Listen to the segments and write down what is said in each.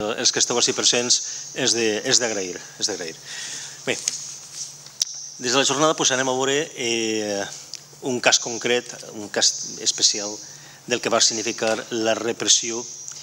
Els que esteu així presents és d'agrair. Bé, des de la jornada anem a veure un cas concret, un cas especial del que va significar la repressió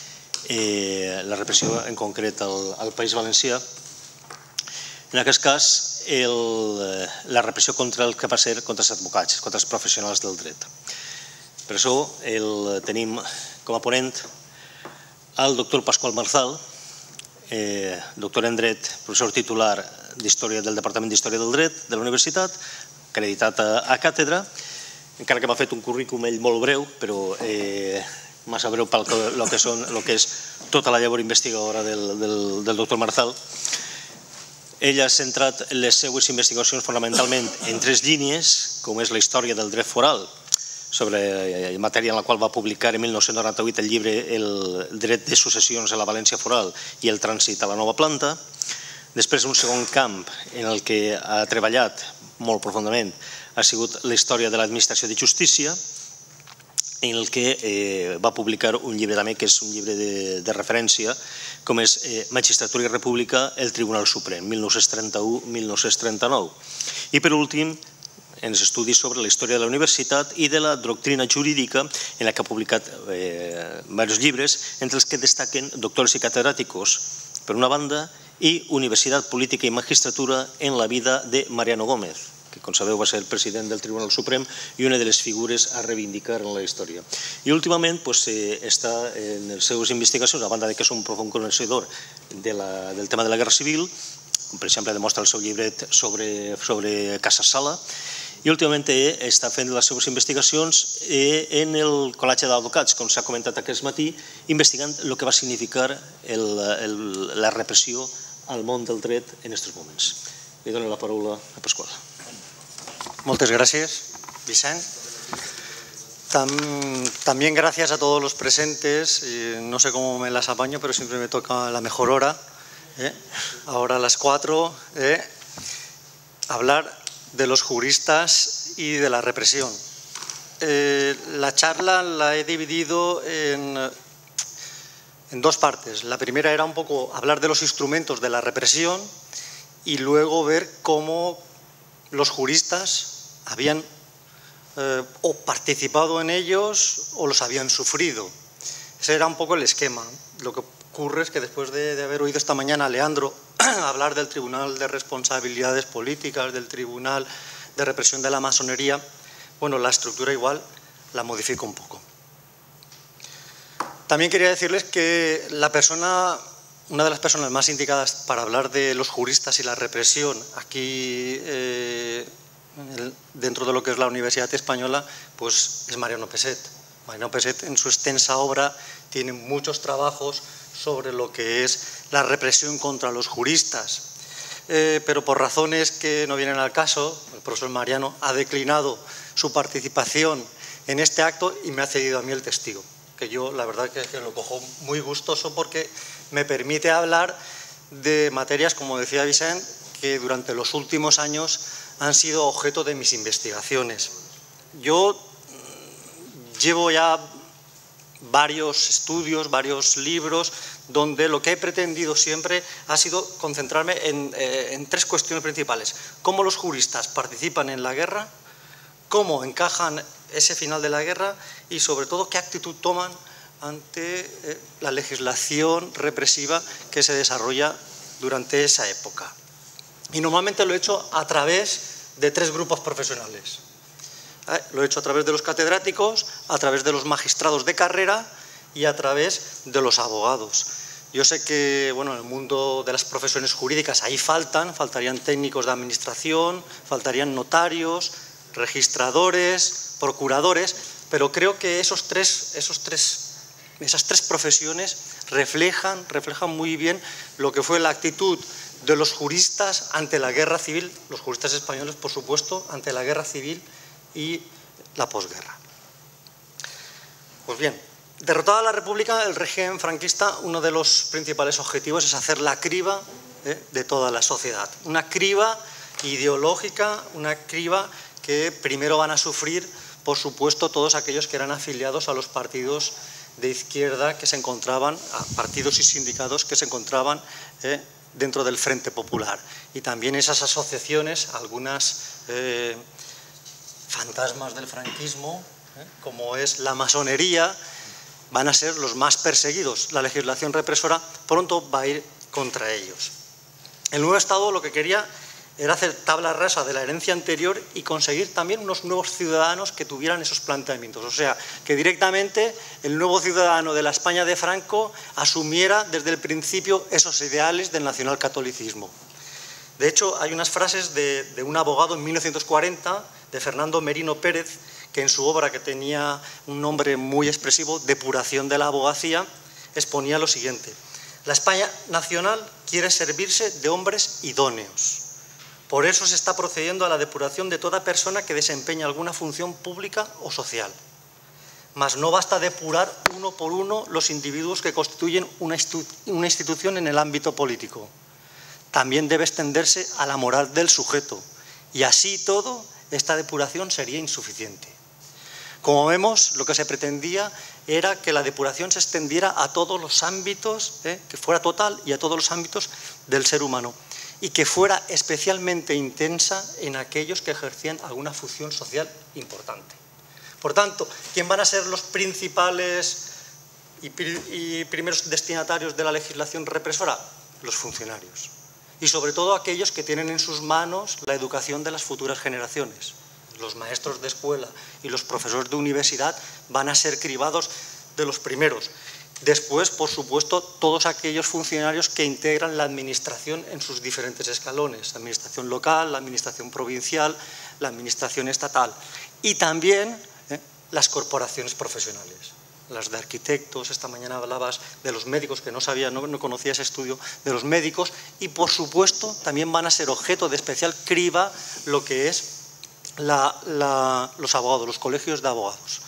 en concret al País Valencià. En aquest cas, la repressió contra el que va ser contra els advocats, contra els professionals del dret. Per això tenim com a ponent el doctor Pasqual Marzal, doctor en dret, professor titular del Departament d'Història del Dret de la Universitat, acreditat a càtedra, encara que m'ha fet un currículum ell molt breu, però massa breu pel que és tota la llavor investigadora del doctor Marzal. Ell ha centrat les seues investigacions fonamentalment en 3 línies, com és la història del dret foral, sobre matèria en la qual va publicar en 1998 el llibre El dret de successions a la València foral i el trànsit a la nova planta. Després, un segon camp en el que ha treballat molt profundament ha sigut la història de l'administració de justícia, en el que va publicar un llibre també, que és un llibre de referència, com és Magistratura i República, el Tribunal Suprem, 1931-1939. I per últim, en els estudis sobre la història de la universitat i de la doctrina jurídica, en la que ha publicat diversos llibres, entre els que destaquen Doctores i catedràticos, per una banda, i Universitat, Política i Magistratura en la vida de Mariano Gómez, que, com sabeu, va ser el president del Tribunal Suprem i una de les figures a reivindicar en la història. I últimament està en les seves investigacions, a banda que és un profund coneixedor del tema de la Guerra Civil, com per exemple demostra el seu llibret sobre Casa Sala, i últimament està fent les seves investigacions en el Col·legi d'Advocats, com s'ha comentat aquest matí, investigant el que va significar la repressió al món del dret en aquests moments. Li dono la paraula a Pasqual. Muchas gracias, Vicent. También gracias a todos los presentes. No sé cómo me las apaño, pero siempre me toca la mejor hora. Ahora a las 4, hablar de los juristas y de la represión. La charla la he dividido en 2 partes. La primera era un poco hablar de los instrumentos de la represión y luego ver cómo los juristas habían o participado en ellos o los habían sufrido. Ese era un poco el esquema. Lo que ocurre es que después de haber oído esta mañana a Leandro hablar del Tribunal de Responsabilidades Políticas, del Tribunal de Represión de la Masonería, bueno, la estructura igual la modifico un poco. También quería decirles que una de las personas más indicadas para hablar de los juristas y la represión aquí dentro de lo que es la Universidad Española, pues es Mariano Peset. Mariano Peset, en su extensa obra, tiene muchos trabajos sobre lo que es la represión contra los juristas. Pero por razones que no vienen al caso, el profesor Mariano ha declinado su participación en este acto y me ha cedido a mí el testigo, que yo la verdad que lo cojo muy gustoso porque me permite hablar de materias, como decía Vicent, que durante los últimos años han sido objeto de mis investigaciones. Yo llevo ya varios estudios, varios libros, donde lo que he pretendido siempre ha sido concentrarme en 3 cuestiones principales. Cómo los juristas participan en la guerra, cómo encajan ese final de la guerra y, sobre todo, qué actitud toman ante la legislación represiva que se desarrolla durante esa época. Y normalmente lo he hecho a través de 3 grupos profesionales. Lo he hecho a través de los catedráticos, a través de los magistrados de carrera y a través de los abogados. Yo sé que en el mundo de las profesiones jurídicas ahí faltarían técnicos de administración, faltarían notarios, registradores, procuradores, pero creo que esas tres profesiones reflejan muy bien lo que fue la actitud de los juristas ante la guerra civil, los juristas españoles, por supuesto, ante la guerra civil y la posguerra. Pues bien, derrotada la República, el régimen franquista, uno de los principales objetivos es hacer la criba de toda la sociedad. Una criba ideológica, una criba que primero van a sufrir, por supuesto, todos aquellos que eran afiliados a los partidos de izquierda que se encontraban, a partidos y sindicatos que se encontraban dentro del Frente Popular. Y también esas asociaciones, algunas fantasmas del franquismo, como es la masonería, van a ser los más perseguidos. La legislación represora pronto va a ir contra ellos. El nuevo Estado lo que quería era hacer tabla rasa de la herencia anterior y conseguir también unos nuevos ciudadanos que tuvieran esos planteamientos. O sea, que directamente el nuevo ciudadano de la España de Franco asumiera desde el principio esos ideales del nacionalcatolicismo. De hecho, hay unas frases de un abogado en 1940, de Fernando Merino Pérez, que en su obra, que tenía un nombre muy expresivo, Depuración de la abogacía, exponía lo siguiente: la España nacional quiere servirse de hombres idóneos. Por eso se está procediendo a la depuración de toda persona que desempeña alguna función pública o social. Mas no basta depurar uno por uno los individuos que constituyen una institución en el ámbito político. También debe extenderse a la moral del sujeto, y así todo, esta depuración sería insuficiente. Como vemos, lo que se pretendía era que la depuración se extendiera a todos los ámbitos, que fuera total, y a todos los ámbitos del ser humano, y que fuera especialmente intensa en aquellos que ejercían alguna función social importante. Por tanto, ¿quién van a ser los principales y primeros destinatarios de la legislación represora? Los funcionarios. Y sobre todo aquellos que tienen en sus manos la educación de las futuras generaciones. Los maestros de escuela y los profesores de universidad van a ser cribados de los primeros. Después, por supuesto, todos aquellos funcionarios que integran la administración en sus diferentes escalones, la administración local, la administración provincial, la administración estatal, y también las corporaciones profesionales, las de arquitectos. Esta mañana hablabas de los médicos, que no sabía, no conocía ese estudio, de los médicos, y por supuesto también van a ser objeto de especial criba lo que es los abogados, los colegios de abogados.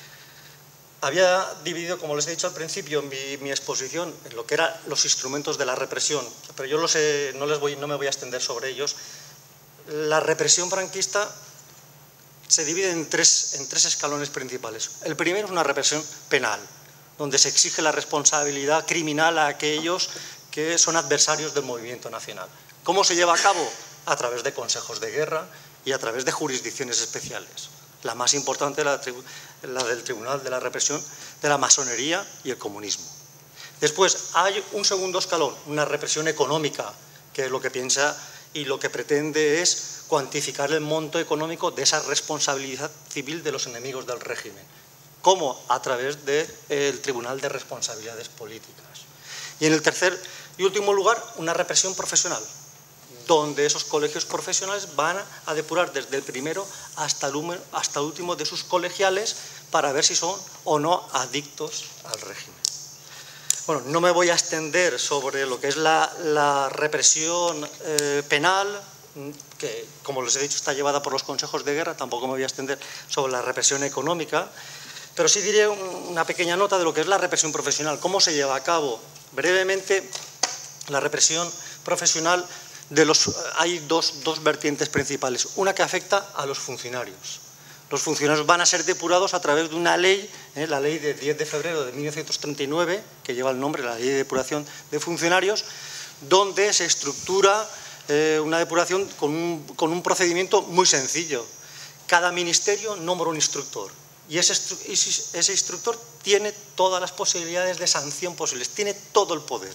Había dividido, como les he dicho al principio, mi exposición en lo que eran los instrumentos de la represión, pero yo no me voy a extender sobre ellos. La represión franquista se divide en tres escalones principales. El primero es una represión penal, donde se exige la responsabilidad criminal a aquellos que son adversarios del movimiento nacional. ¿Cómo se lleva a cabo? A través de consejos de guerra y a través de jurisdicciones especiales. La más importante, la del Tribunal de la Represión de la Masonería y el Comunismo. Después hay un segundo escalón, una represión económica, que lo que piensa y lo que pretende es cuantificar el monto económico de esa responsabilidad civil de los enemigos del régimen. ¿Cómo? A través del Tribunal de Responsabilidades Políticas. Y en el tercer y último lugar, una represión profesional, donde esos colegios profesionales van a depurar desde el primero hasta el último de sus colegiales para ver si son o no adictos al régimen. Bueno, no me voy a extender sobre lo que es la represión penal, que, como les he dicho, está llevada por los consejos de guerra. Tampoco me voy a extender sobre la represión económica, pero sí diré una pequeña nota de lo que es la represión profesional. ¿Cómo se lleva a cabo? Brevemente, la represión profesional, hay dos vertientes principales. Una que afecta a los funcionarios. Los funcionarios van a ser depurados a través de una ley, la ley de 10 de febrero de 1939, que lleva el nombre, la Ley de Depuración de Funcionarios, donde se estructura una depuración con un procedimiento muy sencillo. Cada ministerio nombra un instructor y ese instructor tiene todas las posibilidades de sanción posibles, tiene todo el poder.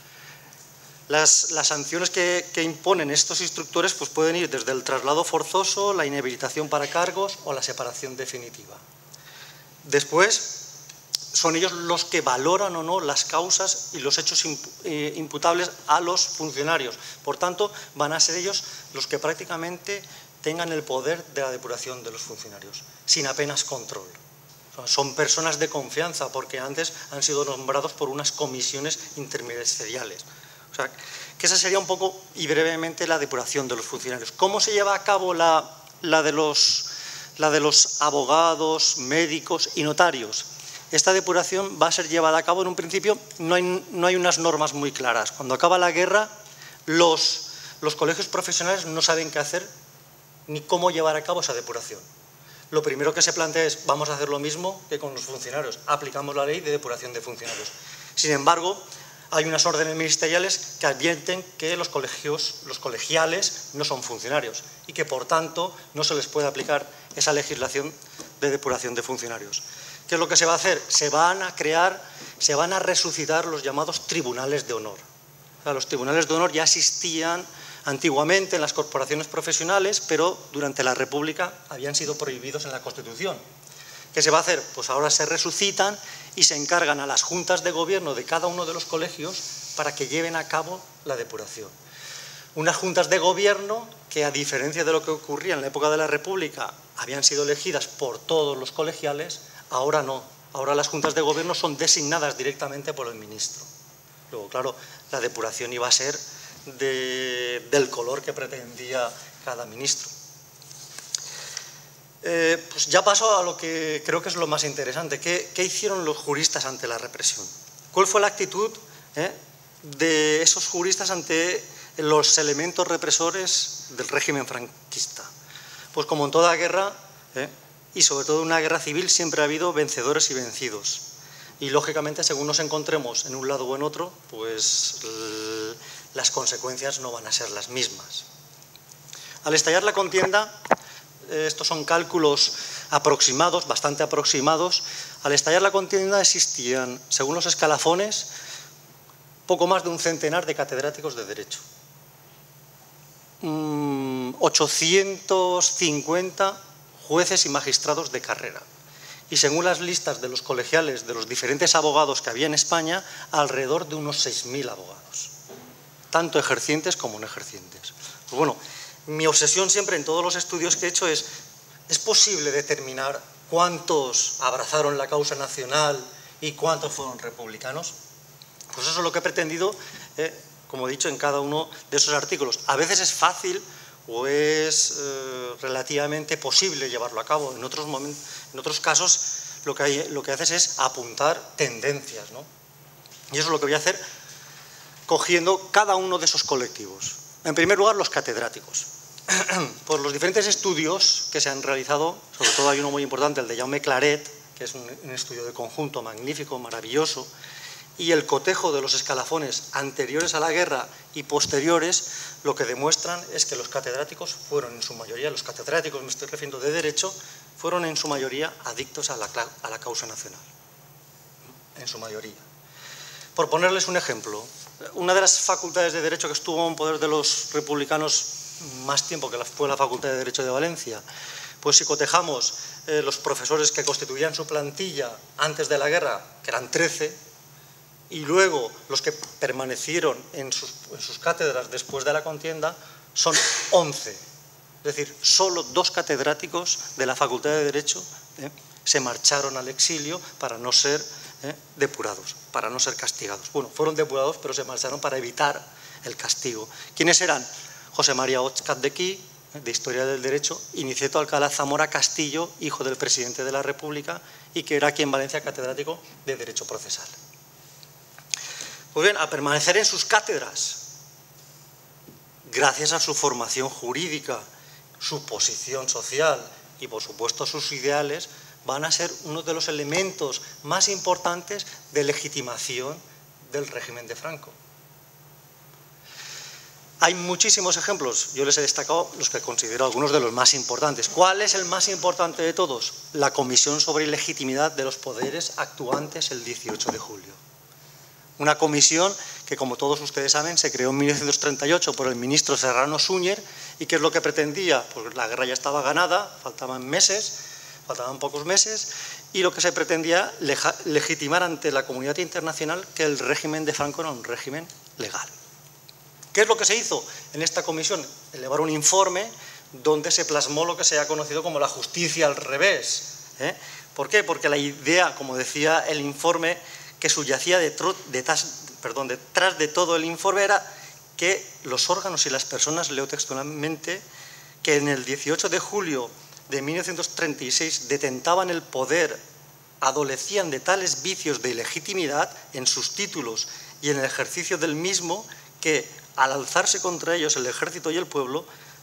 Las sanciones que imponen estos instructores pues pueden ir desde el traslado forzoso, la inhabilitación para cargos o la separación definitiva. Después, son ellos los que valoran o no las causas y los hechos imputables a los funcionarios. Por tanto, van a ser ellos los que prácticamente tengan el poder de la depuración de los funcionarios, sin apenas control. Son personas de confianza, porque antes han sido nombrados por unas comisiones interministeriales. O sea, que esa sería un poco y brevemente la depuración de los funcionarios. ¿Cómo se lleva a cabo la de los abogados, médicos y notarios? Esta depuración va a ser llevada a cabo en un principio, no hay unas normas muy claras. Cuando acaba la guerra, los colegios profesionales no saben qué hacer ni cómo llevar a cabo esa depuración. lo primero que se plantea es vamos a hacer lo mismo que con los funcionarios, aplicamos la ley de depuración de funcionarios. Sin embargo, hay unas órdenes ministeriales que advierten que los colegiales no son funcionarios y que, por tanto, no se les puede aplicar esa legislación de depuración de funcionarios. ¿Qué es lo que se va a hacer? Se van a resucitar los llamados tribunales de honor. O sea, los tribunales de honor ya existían antiguamente en las corporaciones profesionales, pero durante la República habían sido prohibidos en la Constitución. ¿Qué se va a hacer? Pues ahora se resucitan y se encargan a las juntas de gobierno de cada uno de los colegios para que lleven a cabo la depuración. Unas juntas de gobierno que, a diferencia de lo que ocurría en la época de la República, habían sido elegidas por todos los colegiales, ahora no. Ahora las juntas de gobierno son designadas directamente por el ministro. Luego, claro, la depuración iba a ser del color que pretendía cada ministro. Pues ya paso a lo que creo que es lo más interesante. ¿Qué hicieron los juristas ante la represión? ¿Cuál fue la actitud de esos juristas ante los elementos represores del régimen franquista? Pues como en toda guerra, y sobre todo en una guerra civil, siempre ha habido vencedores y vencidos. Y lógicamente, según nos encontremos en un lado o en otro, pues las consecuencias no van a ser las mismas. Al estallar la contienda, estos son cálculos aproximados, bastante aproximados, al estallar la contienda existían, según los escalafones, poco más de un centenar de catedráticos de Derecho. 850 jueces y magistrados de carrera. Y según las listas de los colegiales de los diferentes abogados que había en España, alrededor de unos 6.000 abogados, tanto ejercientes como no ejercientes. Pues bueno, mi obsesión siempre en todos los estudios que he hecho ¿es posible determinar cuántos abrazaron la causa nacional y cuántos fueron republicanos? Pues eso es lo que he pretendido, como he dicho, en cada uno de esos artículos. A veces es fácil o es relativamente posible llevarlo a cabo. En otros casos lo que haces es apuntar tendencias, ¿no? Y eso es lo que voy a hacer cogiendo cada uno de esos colectivos. En primer lugar, los catedráticos. Por los diferentes estudios que se han realizado, sobre todo hay uno muy importante, el de Jaume Claret, que es un estudio de conjunto magnífico, maravilloso, y el cotejo de los escalafones anteriores a la guerra y posteriores, lo que demuestran es que los catedráticos fueron en su mayoría, los catedráticos, me estoy refiriendo de Derecho, fueron en su mayoría adictos a la causa nacional. En su mayoría. Por ponerles un ejemplo, una de las facultades de Derecho que estuvo en poder de los republicanos más tiempo, que fue la Facultad de Derecho de Valencia, pues si cotejamos los profesores que constituían su plantilla antes de la guerra, que eran 13, y luego los que permanecieron en sus cátedras después de la contienda, son 11. Es decir, solo 2 catedráticos de la Facultad de Derecho se marcharon al exilio para no ser depurados, para no ser castigados. Bueno, fueron depurados, pero se marcharon para evitar el castigo. ¿Quiénes eran? José María Óscat de Quí, de Historia del Derecho, y Niceto Alcalá Zamora Castillo, hijo del presidente de la República, y que era aquí en Valencia catedrático de Derecho Procesal. Pues bien, a permanecer en sus cátedras, gracias a su formación jurídica, su posición social y, por supuesto, sus ideales, van a ser uno de los elementos más importantes de legitimación del régimen de Franco. Hay muchísimos ejemplos, yo les he destacado los que considero algunos de los más importantes. ¿Cuál es el más importante de todos? La Comisión sobre Ilegitimidad de los Poderes actuantes el 18 de julio. Una comisión que, como todos ustedes saben, se creó en 1938 por el ministro Serrano Súñer. ¿Y qué es lo que pretendía? Pues la guerra ya estaba ganada, faltaban pocos meses, y lo que se pretendía legitimar ante la comunidad internacional que el régimen de Franco era un régimen legal. ¿Qué es lo que se hizo en esta comisión? Elevar un informe donde se plasmó lo que se ha conocido como la justicia al revés. ¿Por qué? Porque la idea, como decía el informe, que subyacía detrás de todo el informe era que los órganos y las personas, leo textualmente, que en el 18 de julio de 1936 detentaban el poder, adolecían de tales vicios de ilegitimidad en sus títulos y en el ejercicio del mismo que, al alzarse contra ellos el ejército y el pueblo,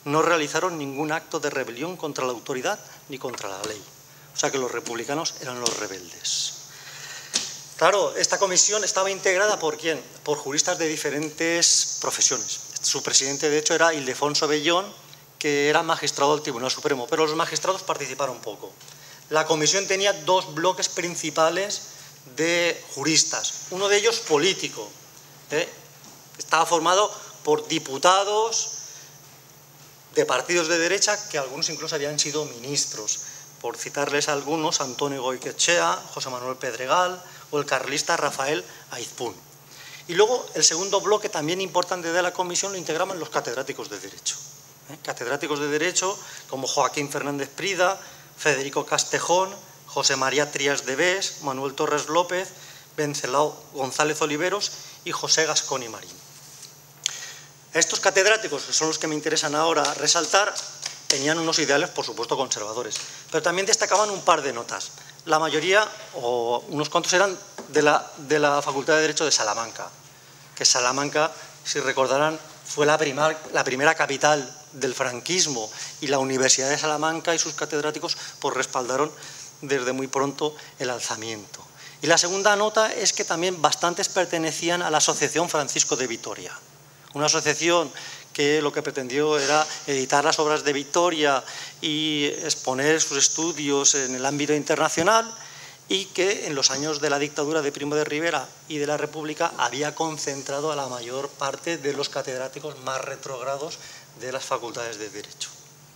no realizaron ningún acto de rebelión contra la autoridad ni contra la ley. O sea que los republicanos eran los rebeldes. Claro, esta comisión estaba integrada ¿por quién? Por juristas de diferentes profesiones. Su presidente, de hecho, era Ildefonso Bellón, que era magistrado del Tribunal Supremo, pero los magistrados participaron poco. La comisión tenía dos bloques principales de juristas, uno de ellos político. Estaba formado por diputados de partidos de derecha, que algunos incluso habían sido ministros. Por citarles algunos, Antonio Goicoechea, José Manuel Pedregal o el carlista Rafael Aizpún. Y luego el segundo bloque también importante de la comisión lo integraban los catedráticos de Derecho. Catedráticos de Derecho como Joaquín Fernández Prida, Federico Castejón, José María Trías de Bes, Manuel Torres López, Vencelao González Oliveros y José Gasconi Marín. Estos catedráticos, que son los que me interesan ahora resaltar, tenían unos ideales, por supuesto, conservadores, pero también destacaban un par de notas. La mayoría, o unos cuantos, eran de la Facultad de Derecho de Salamanca, que Salamanca, si recordarán, fue la primera capital del franquismo, y la Universidad de Salamanca y sus catedráticos pues respaldaron desde muy pronto el alzamiento. Y la segunda nota es que también bastantes pertenecían a la Asociación Francisco de Vitoria, una asociación que lo que pretendió era editar las obras de Vitoria y exponer sus estudios en el ámbito internacional, y que en los años de la dictadura de Primo de Rivera y de la República había concentrado a la mayor parte de los catedráticos más retrógrados de las facultades de Derecho.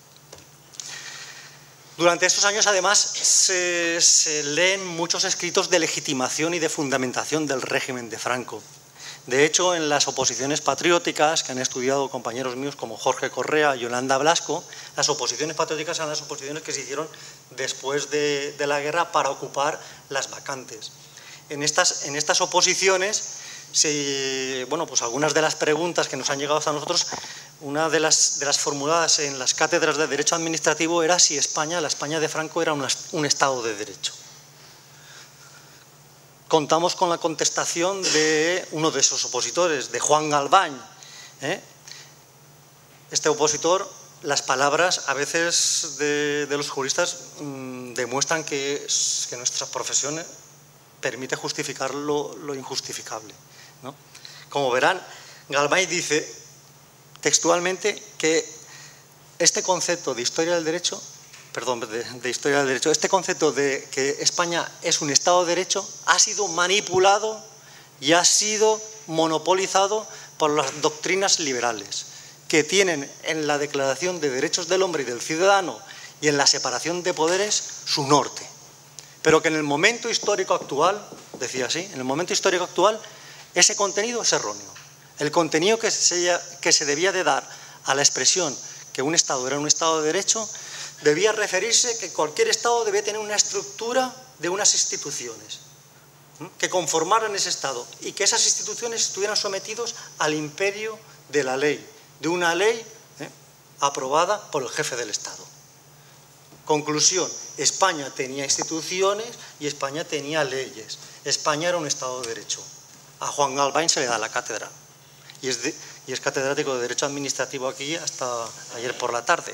Durante estos años, además, se leen muchos escritos de legitimación y de fundamentación del régimen de Franco. De hecho, en las oposiciones patrióticas que han estudiado compañeros míos como Jorge Correa y Yolanda Blasco, las oposiciones patrióticas eran las oposiciones que se hicieron después de la guerra para ocupar las vacantes. En estas oposiciones, pues algunas de las preguntas que nos han llegado hasta nosotros, una de las formuladas en las cátedras de Derecho Administrativo era si España, la España de Franco, era un Estado de Derecho. Contamos con la contestación de uno de esos opositores, de Juan Galván. Este opositor, las palabras a veces de los juristas demuestran que nuestra profesión permite justificar lo injustificable, ¿no? Como verán, Galván dice textualmente que este concepto de historia del derecho, este concepto de que España es un Estado de Derecho ha sido manipulado y ha sido monopolizado por las doctrinas liberales, que tienen en la Declaración de Derechos del Hombre y del Ciudadano y en la separación de poderes su norte, pero que en el momento histórico actual, decía así, en el momento histórico actual ese contenido es erróneo. El contenido que se debía de dar a la expresión que un Estado era un Estado de Derecho debía referirse que cualquier Estado debía tener una estructura de unas instituciones que conformaran ese Estado y que esas instituciones estuvieran sometidos al imperio de la ley, de una ley aprobada por el jefe del Estado. Conclusión, España tenía instituciones y España tenía leyes. España era un Estado de Derecho. A Juan Galván se le da la cátedra y es catedrático de Derecho Administrativo aquí hasta ayer por la tarde.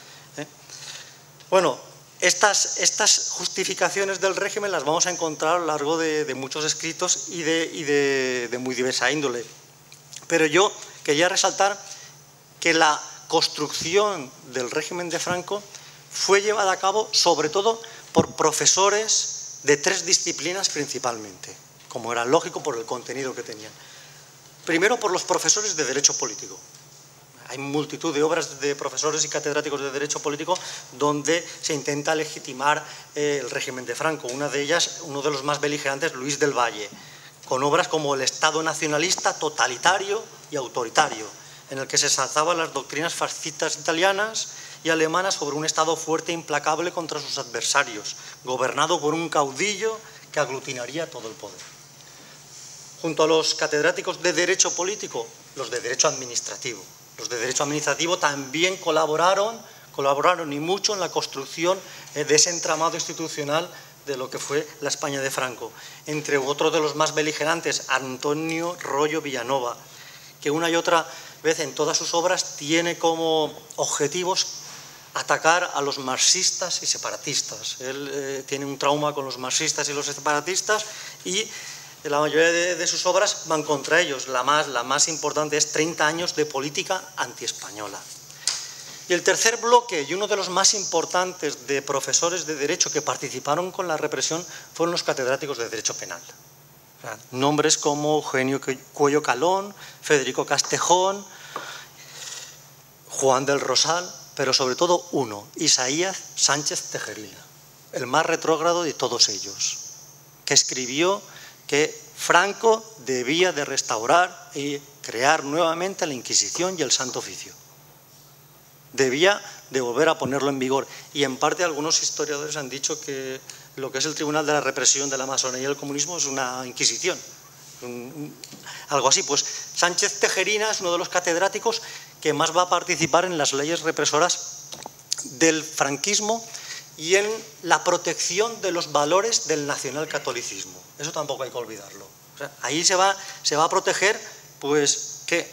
Bueno, estas justificaciones del régimen las vamos a encontrar a lo largo de muchos escritos y de muy diversa índole. Pero yo quería resaltar que la construcción del régimen de Franco fue llevada a cabo sobre todo por profesores de tres disciplinas principalmente, como era lógico por el contenido que tenían. Primero, por los profesores de Derecho Político. Hay multitud de obras de profesores y catedráticos de Derecho Político donde se intenta legitimar el régimen de Franco. Una de ellas, uno de los más beligerantes, Luis del Valle, con obras como El Estado nacionalista, totalitario y autoritario, en el que se exalzaban las doctrinas fascistas italianas y alemanas sobre un Estado fuerte e implacable contra sus adversarios, gobernado por un caudillo que aglutinaría todo el poder. Junto a los catedráticos de Derecho Político, los de Derecho Administrativo. Los de Derecho Administrativo también colaboraron y mucho en la construcción de ese entramado institucional de lo que fue la España de Franco. Entre otros de los más beligerantes, Antonio Rollo Villanova, que una y otra en todas sus obras tiene como objetivos atacar a los marxistas y separatistas. Él tiene un trauma con los marxistas y los separatistas y la mayoría de sus obras van contra ellos. La más importante es 30 años de política antiespañola. Y el tercer bloque, y uno de los más importantes de profesores de Derecho que participaron con la represión, fueron los catedráticos de Derecho Penal. O sea, nombres como Eugenio Cuello Calón, Federico Castejón, Juan del Rosal, pero sobre todo uno, Isaías Sánchez Tejerina, el más retrógrado de todos ellos, que escribió que Franco debía de restaurar y crear nuevamente la Inquisición y el Santo Oficio. Debía de volver a ponerlo en vigor. Y en parte algunos historiadores han dicho que lo que es el Tribunal de la Represión de la Masonería y el Comunismo es una Inquisición. Algo así. Pues Sánchez Tejerina es uno de los catedráticos que más va a participar en las leyes represoras del franquismo y en la protección de los valores del nacionalcatolicismo. Eso tampoco hay que olvidarlo. O sea, ahí se va a proteger, pues, ¿qué?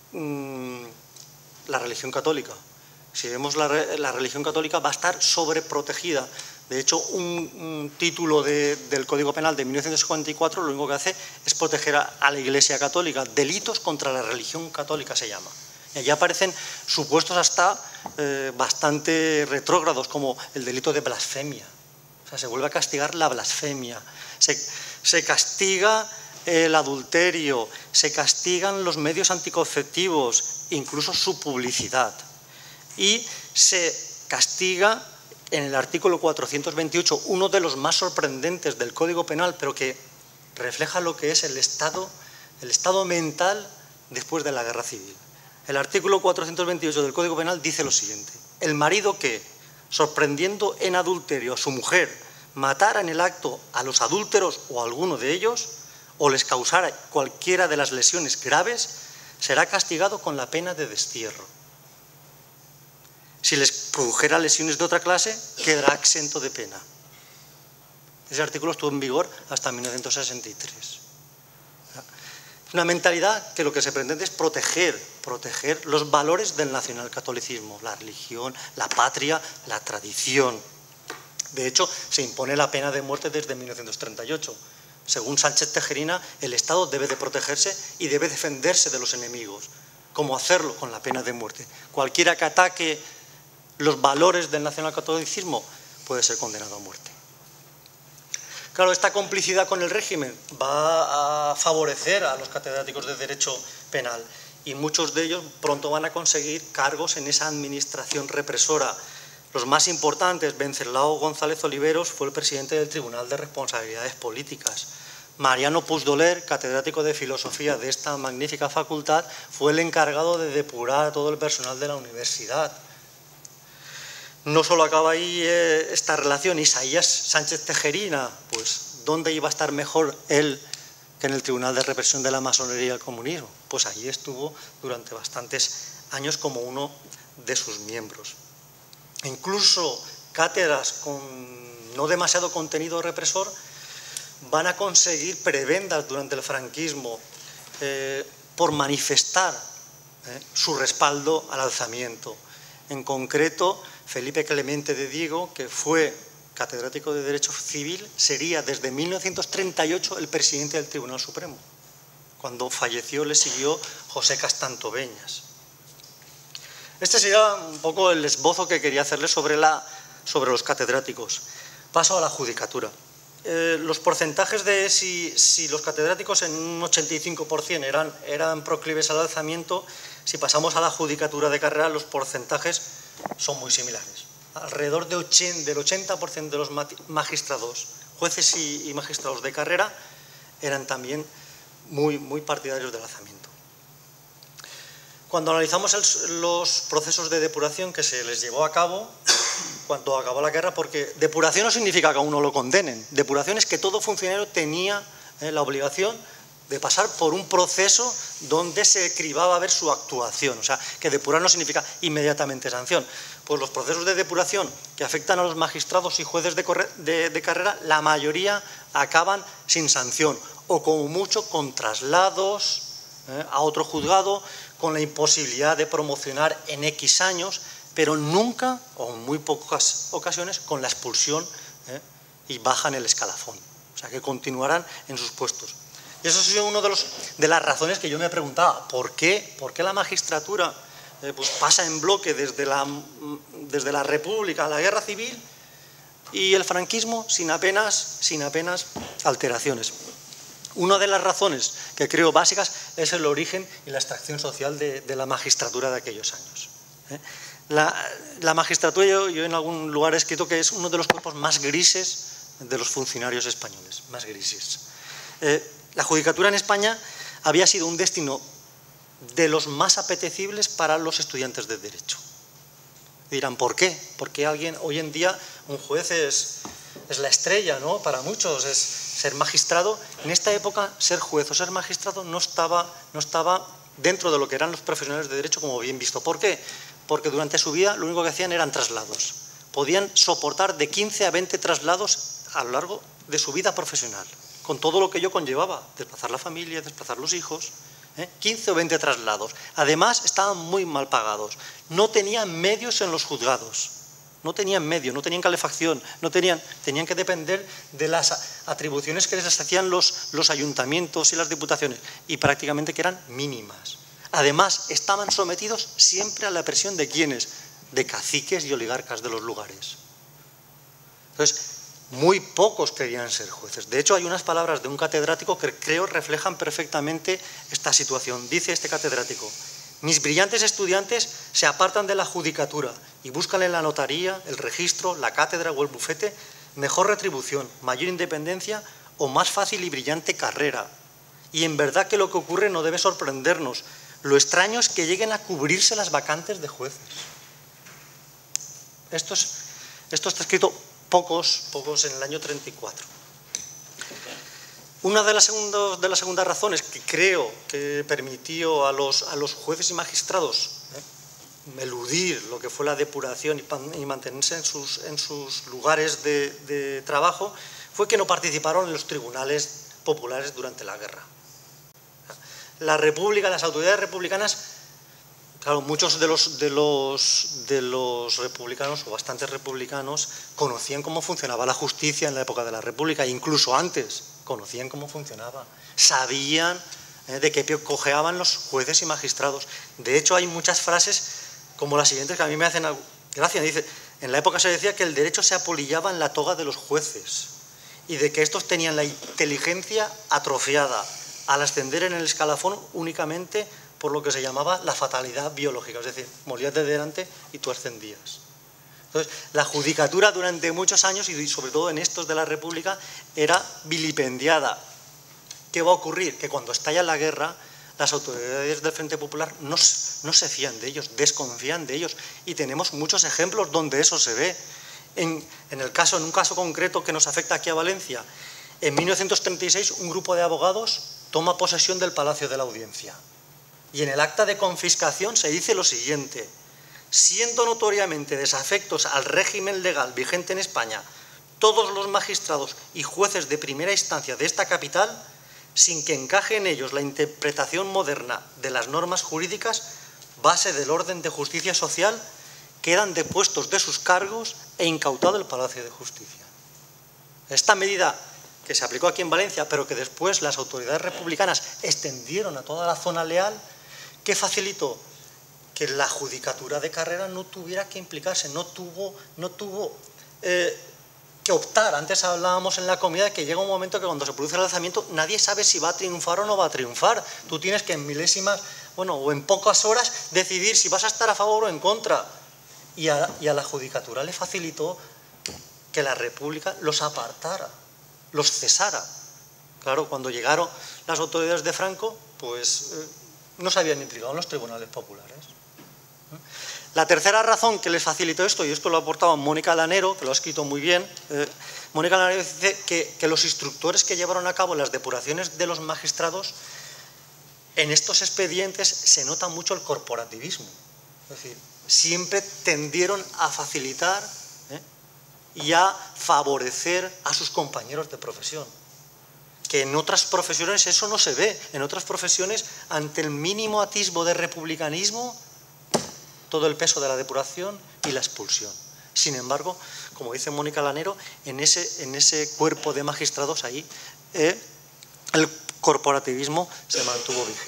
La religión católica. Si vemos la religión católica va a estar sobreprotegida. De hecho, un título del Código Penal de 1944 lo único que hace es proteger a la Iglesia Católica. Delitos contra la religión católica se llama. Y allí aparecen supuestos hasta bastante retrógrados, como el delito de blasfemia. O sea, se vuelve a castigar la blasfemia. Se castiga el adulterio, se castigan los medios anticonceptivos, incluso su publicidad. Y se castiga en el artículo 428, uno de los más sorprendentes del Código Penal, pero que refleja lo que es el estado mental después de la Guerra Civil. El artículo 428 del Código Penal dice lo siguiente: el marido que, sorprendiendo en adulterio a su mujer, matara en el acto a los adúlteros o a alguno de ellos, o les causara cualquiera de las lesiones graves, será castigado con la pena de destierro. Si les produjera lesiones de otra clase, quedará exento de pena. Ese artículo estuvo en vigor hasta 1963. Es una mentalidad que lo que se pretende es proteger los valores del nacionalcatolicismo, la religión, la patria, la tradición. De hecho, se impone la pena de muerte desde 1938. Según Sánchez Tejerina, el Estado debe de protegerse y debe defenderse de los enemigos. ¿Cómo hacerlo? Con la pena de muerte. Cualquiera que ataque los valores del nacionalcatolicismo puede ser condenado a muerte. Claro, esta complicidad con el régimen va a favorecer a los catedráticos de Derecho Penal y muchos de ellos pronto van a conseguir cargos en esa administración represora. Los más importantes, Venceslao González Oliveros fue el presidente del Tribunal de Responsabilidades Políticas. Mariano Puigdoler, catedrático de Filosofía de esta magnífica facultad, fue el encargado de depurar a todo el personal de la universidad. No solo acaba ahí esta relación, Isaías Sánchez Tejerina, pues ¿dónde iba a estar mejor él que en el Tribunal de Represión de la Masonería y el Comunismo? Pues allí estuvo durante bastantes años como uno de sus miembros. Incluso cátedras con no demasiado contenido represor van a conseguir prebendas durante el franquismo por manifestar su respaldo al alzamiento. En concreto, Felipe Clemente de Diego, que fue catedrático de Derecho Civil, sería desde 1938 el presidente del Tribunal Supremo. Cuando falleció le siguió José Castantoveñas. Este sería un poco el esbozo que quería hacerles sobre los catedráticos. Paso a la judicatura. Los porcentajes de si los catedráticos en un 85% eran proclives al alzamiento, si pasamos a la judicatura de carrera, los porcentajes son muy similares. Alrededor del 80% de los magistrados, jueces y magistrados de carrera eran también muy partidarios del alzamiento. Cuando analizamos los procesos de depuración que se les llevó a cabo cuando acabó la guerra, porque depuración no significa que a uno lo condenen, depuración es que todo funcionario tenía la obligación de pasar por un proceso donde se cribaba a ver su actuación. O sea, que depurar no significa inmediatamente sanción. Pues los procesos de depuración que afectan a los magistrados y jueces de carrera, la mayoría acaban sin sanción, o como mucho con traslados a otro juzgado, con la imposibilidad de promocionar en X años, pero nunca, o en muy pocas ocasiones, con la expulsión y baja en el escalafón. O sea, que continuarán en sus puestos. Y eso ha sido una de las razones que yo me preguntaba. ¿Por qué la magistratura pues pasa en bloque desde la República a la Guerra Civil y el franquismo sin apenas alteraciones? Una de las razones que creo básicas es el origen y la extracción social de la magistratura de aquellos años. La magistratura, yo en algún lugar he escrito que es uno de los cuerpos más grises de los funcionarios españoles, más grises. La judicatura en España había sido un destino de los más apetecibles para los estudiantes de Derecho. Dirán, ¿por qué? Porque hoy en día un juez es la estrella, ¿no? Para muchos es ser magistrado. En esta época ser juez o ser magistrado no estaba dentro de lo que eran los profesionales de Derecho como bien visto. ¿Por qué? Porque durante su vida lo único que hacían eran traslados. Podían soportar de 15 a 20 traslados a lo largo de su vida profesional, con todo lo que ello conllevaba, desplazar la familia, desplazar los hijos, 15 o 20 traslados. Además, estaban muy mal pagados, no tenían medios en los juzgados, no tenían medios, no tenían calefacción, tenían que depender de las atribuciones que les hacían los ayuntamientos y las diputaciones, y prácticamente que eran mínimas. Además, estaban sometidos siempre a la presión de ¿quiénes? De caciques y oligarcas de los lugares. Entonces, muy pocos querían ser jueces. De hecho, hay unas palabras de un catedrático que creo reflejan perfectamente esta situación. Dice este catedrático: mis brillantes estudiantes se apartan de la judicatura y buscan en la notaría, el registro, la cátedra o el bufete mejor retribución, mayor independencia o más fácil y brillante carrera. Y en verdad que lo que ocurre no debe sorprendernos. Lo extraño es que lleguen a cubrirse las vacantes de jueces. Esto está escrito pocos en el año 34. Una de las segundas razones que creo que permitió a los jueces y magistrados eludir lo que fue la depuración y mantenerse en sus lugares de trabajo fue que no participaron en los tribunales populares durante la guerra. La República, las autoridades republicanas, claro, muchos de los republicanos, o bastantes republicanos, conocían cómo funcionaba la justicia en la época de la República, e incluso antes conocían cómo funcionaba, sabían de qué pie cojeaban los jueces y magistrados. De hecho, hay muchas frases como las siguientes que a mí me hacen gracia. Dice, en la época se decía que el derecho se apolillaba en la toga de los jueces y de que estos tenían la inteligencia atrofiada al ascender en el escalafón únicamente por lo que se llamaba la fatalidad biológica, es decir, morías de delante y tú ascendías. Entonces, la judicatura durante muchos años, y sobre todo en estos de la República, era vilipendiada. ¿Qué va a ocurrir? Que cuando estalla la guerra, las autoridades del Frente Popular no se fían de ellos, desconfían de ellos, y tenemos muchos ejemplos donde eso se ve. En un caso concreto que nos afecta aquí a Valencia, en 1936 un grupo de abogados toma posesión del Palacio de la Audiencia. Y en el acta de confiscación se dice lo siguiente: siendo notoriamente desafectos al régimen legal vigente en España, todos los magistrados y jueces de primera instancia de esta capital, sin que encaje en ellos la interpretación moderna de las normas jurídicas, base del orden de justicia social, quedan depuestos de sus cargos e incautado el Palacio de Justicia. Esta medida, que se aplicó aquí en Valencia, pero que después las autoridades republicanas extendieron a toda la zona leal, ¿qué facilitó? Que la judicatura de carrera no tuviera que implicarse, no tuvo que optar. Antes hablábamos en la comida de que llega un momento que cuando se produce el alzamiento nadie sabe si va a triunfar o no va a triunfar. Tú tienes que en milésimas, o en pocas horas decidir si vas a estar a favor o en contra. Y a la judicatura le facilitó que la República los apartara, los cesara. Claro, cuando llegaron las autoridades de Franco, pues no se habían implicado en los tribunales populares. La tercera razón que les facilitó esto, y esto lo ha aportado Mónica Lanero, que lo ha escrito muy bien, Mónica Lanero dice que los instructores que llevaron a cabo las depuraciones de los magistrados, en estos expedientes se nota mucho el corporativismo. Es decir, siempre tendieron a facilitar y a favorecer a sus compañeros de profesión. que en otras profesiones eso no se ve. En otras profesiones, ante el mínimo atisbo de republicanismo, todo el peso de la depuración y la expulsión. Sin embargo, como dice Mónica Lanero, en ese cuerpo de magistrados ahí el corporativismo se mantuvo vigente.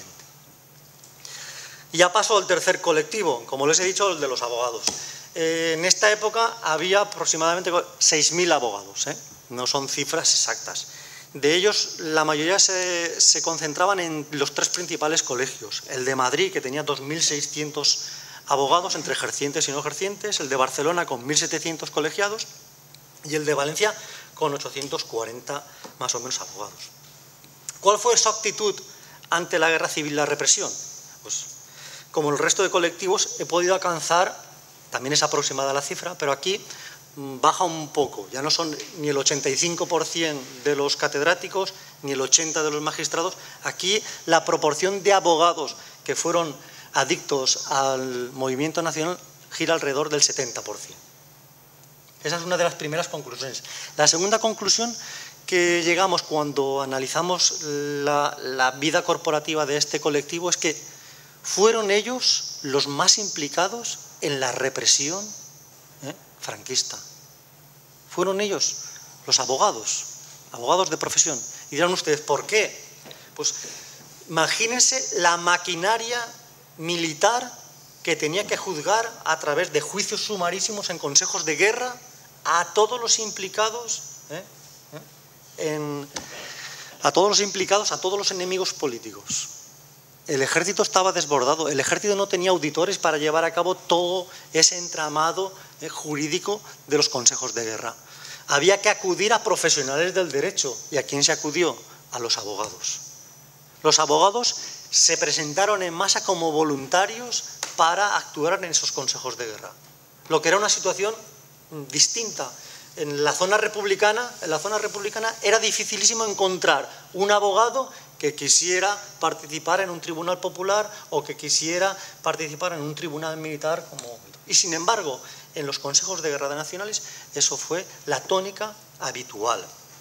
Y ya paso al tercer colectivo, como les he dicho, el de los abogados. En esta época había aproximadamente 6.000 abogados, no son cifras exactas. De ellos, la mayoría se concentraban en los tres principales colegios. El de Madrid, que tenía 2.600 abogados, entre ejercientes y no ejercientes, el de Barcelona con 1.700 colegiados y el de Valencia con 840 más o menos abogados. ¿Cuál fue su actitud ante la guerra civil y la represión? Pues, como el resto de colectivos, he podido alcanzar, también es aproximada la cifra, pero aquí baja un poco, ya no son ni el 85% de los catedráticos, ni el 80% de los magistrados. Aquí la proporción de abogados que fueron adictos al movimiento nacional gira alrededor del 70%. Esa es una de las primeras conclusiones. La segunda conclusión que llegamos cuando analizamos la vida corporativa de este colectivo es que fueron ellos los más implicados en la represión franquista. Fueron ellos los abogados de profesión. Y dirán ustedes, ¿por qué? Pues imagínense la maquinaria militar que tenía que juzgar a través de juicios sumarísimos en consejos de guerra a todos los implicados, a todos los enemigos políticos. El ejército estaba desbordado, el ejército no tenía auditores para llevar a cabo todo ese entramado jurídico de los consejos de guerra. Había que acudir a profesionales del derecho. ¿Y a quién se acudió? A los abogados. Los abogados se presentaron en masa como voluntarios para actuar en esos consejos de guerra, lo que era una situación distinta. En la zona republicana era dificilísimo encontrar un abogado que quisiera participar en un tribunal popular o que quisiera participar en un tribunal militar. Y sin embargo, en los consejos de guerra nacionales eso fue la tónica habitual.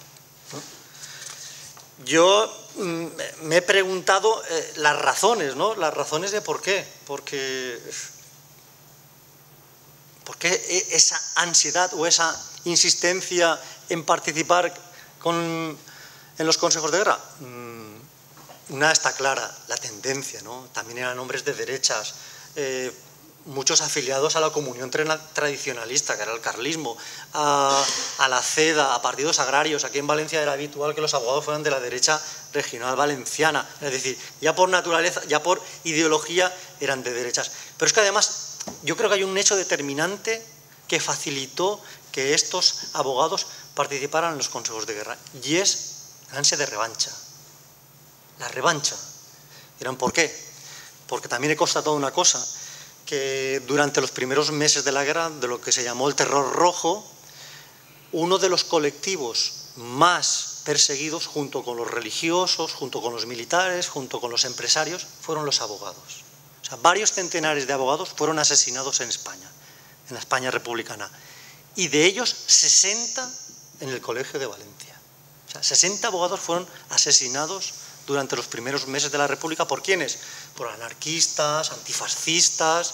Yo me he preguntado las razones, ¿no? Las razones de por qué. ¿Por qué esa ansiedad o esa insistencia en participar en los consejos de guerra? Una está clara, la tendencia, ¿no? También eran hombres de derechas, muchos afiliados a la comunión tradicionalista, que era el carlismo, a la CEDA, a partidos agrarios. Aquí en Valencia era habitual que los abogados fueran de la derecha regional valenciana, es decir, ya por naturaleza, ya por ideología eran de derechas. Pero es que además yo creo que hay un hecho determinante que facilitó que estos abogados participaran en los consejos de guerra, y es la ansia de revancha. La revancha. ¿Dirán por qué? Porque también he constatado una cosa, que durante los primeros meses de la guerra, de lo que se llamó el terror rojo, uno de los colectivos más perseguidos, junto con los religiosos, junto con los militares, junto con los empresarios, fueron los abogados. O sea, varios centenares de abogados fueron asesinados en España, en la España republicana, y de ellos 60 en el Colegio de Valencia. O sea, 60 abogados fueron asesinados durante los primeros meses de la República. ¿Por quiénes? Por anarquistas, antifascistas.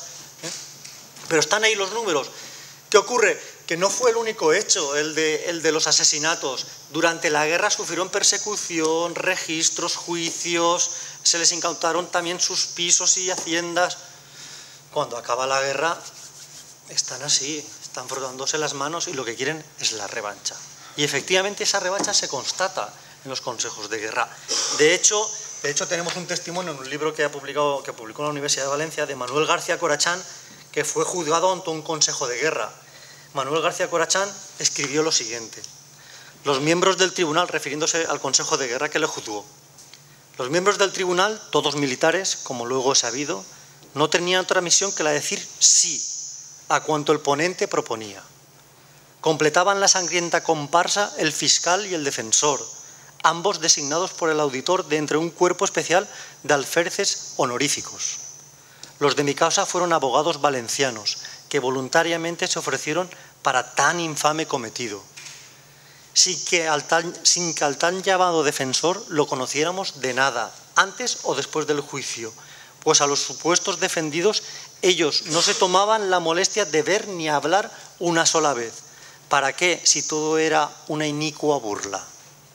Pero están ahí los números. ¿Qué ocurre? Que no fue el único hecho el de los asesinatos. Durante la guerra sufrieron persecución, registros, juicios, se les incautaron también sus pisos y haciendas. Cuando acaba la guerra están así, están frotándose las manos y lo que quieren es la revancha. Y efectivamente esa revancha se constata en los consejos de guerra. De hecho tenemos un testimonio en un libro que publicó la Universidad de Valencia, de Manuel García Corachán, que fue juzgado ante un consejo de guerra. Manuel García Corachán escribió lo siguiente: los miembros del tribunal, refiriéndose al consejo de guerra que le juzgó, los miembros del tribunal, todos militares, como luego he sabido, no tenían otra misión que la de decir sí a cuanto el ponente proponía. Completaban la sangrienta comparsa el fiscal y el defensor, ambos designados por el auditor de entre un cuerpo especial de alféreces honoríficos. Los de mi causa fueron abogados valencianos que voluntariamente se ofrecieron para tan infame cometido. sin que al tan llamado defensor lo conociéramos de nada, antes o después del juicio, pues a los supuestos defendidos ellos no se tomaban la molestia de ver ni hablar una sola vez. ¿Para qué, si todo era una inicua burla?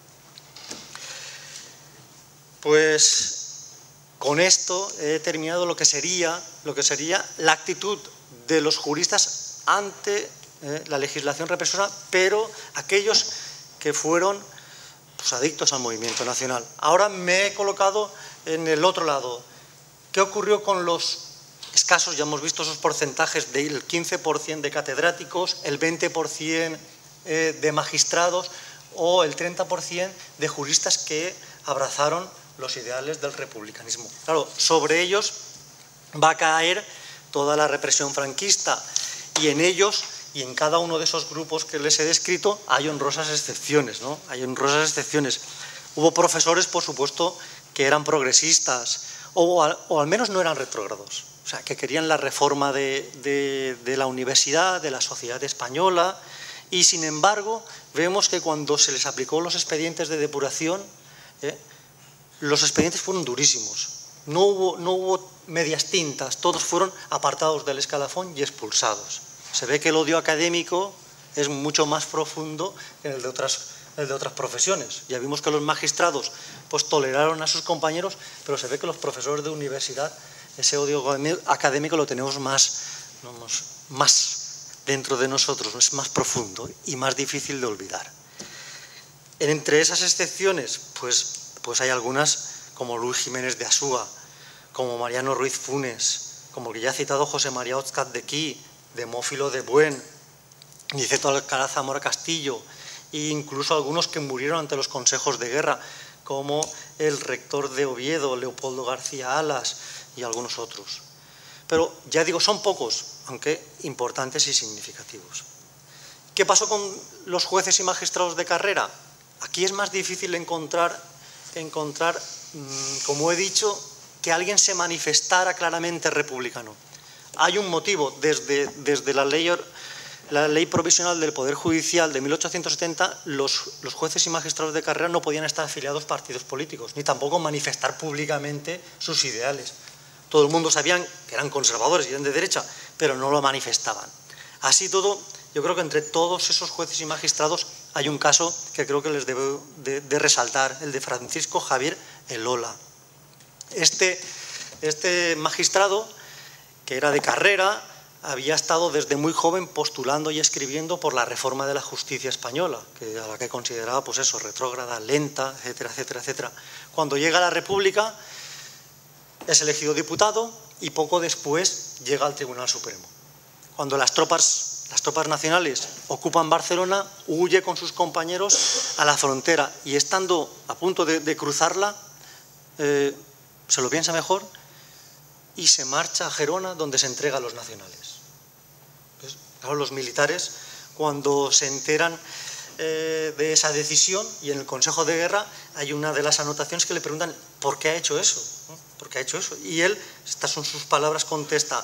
Pues con esto he terminado lo que sería la actitud de los juristas ante la legislación represora, pero aquellos que fueron pues, adictos al movimiento nacional. Ahora me he colocado en el otro lado. ¿Qué ocurrió con los escasos? Ya hemos visto esos porcentajes del 15% de catedráticos, el 20% de magistrados o el 30% de juristas que abrazaron los ideales del republicanismo. Claro, sobre ellos va a caer toda la represión franquista y en ellos y en cada uno de esos grupos que les he descrito hay honrosas excepciones, ¿no? Hay honrosas excepciones. Hubo profesores, por supuesto, que eran progresistas o al menos no eran retrógrados, o sea, que querían la reforma de la universidad, de la sociedad española, y sin embargo vemos que cuando se les aplicó los expedientes de depuración, los expedientes fueron durísimos, no hubo medias tintas, todos fueron apartados del escalafón y expulsados. Se ve que el odio académico es mucho más profundo que el de otras profesiones. Ya vimos que los magistrados pues, toleraron a sus compañeros, pero se ve que los profesores de universidad, ese odio académico lo tenemos más dentro de nosotros, es más profundo y más difícil de olvidar. Entre esas excepciones, pues hay algunas como Luis Jiménez de Asúa, como Mariano Ruiz Funes, como el que ya ha citado José María Óscar de Quí, Demófilo de Buen, Niceto Alcalá Zamora Castillo, e incluso algunos que murieron ante los consejos de guerra, como el rector de Oviedo, Leopoldo García Alas, y algunos otros. Pero ya digo, son pocos, aunque importantes y significativos. ¿Qué pasó con los jueces y magistrados de carrera? Aquí es más difícil encontrar, como he dicho, que alguien se manifestara claramente republicano. Hay un motivo, desde la ley provisional del Poder Judicial de 1870, los jueces y magistrados de carrera no podían estar afiliados a partidos políticos, ni tampoco manifestar públicamente sus ideales. Todo el mundo sabía que eran conservadores y eran de derecha, pero no lo manifestaban. Así todo, yo creo que entre todos esos jueces y magistrados hay un caso que creo que les debo de resaltar, el de Francisco Javier Elola. Este magistrado, que era de carrera, había estado desde muy joven postulando y escribiendo por la reforma de la justicia española, a la que consideraba, pues eso, retrógrada, lenta, etcétera, etcétera, etcétera. Cuando llega a la República, es elegido diputado y poco después llega al Tribunal Supremo. Cuando las tropas nacionales ocupan Barcelona, huye con sus compañeros a la frontera y estando a punto de cruzarla, se lo piensa mejor y se marcha a Gerona, donde se entrega a los nacionales. Entonces, claro, los militares, cuando se enteran de esa decisión, y en el Consejo de Guerra hay una de las anotaciones que le preguntan ¿por qué ha hecho eso? ¿no? ¿Por qué ha hecho eso? Y él, estas son sus palabras, contesta: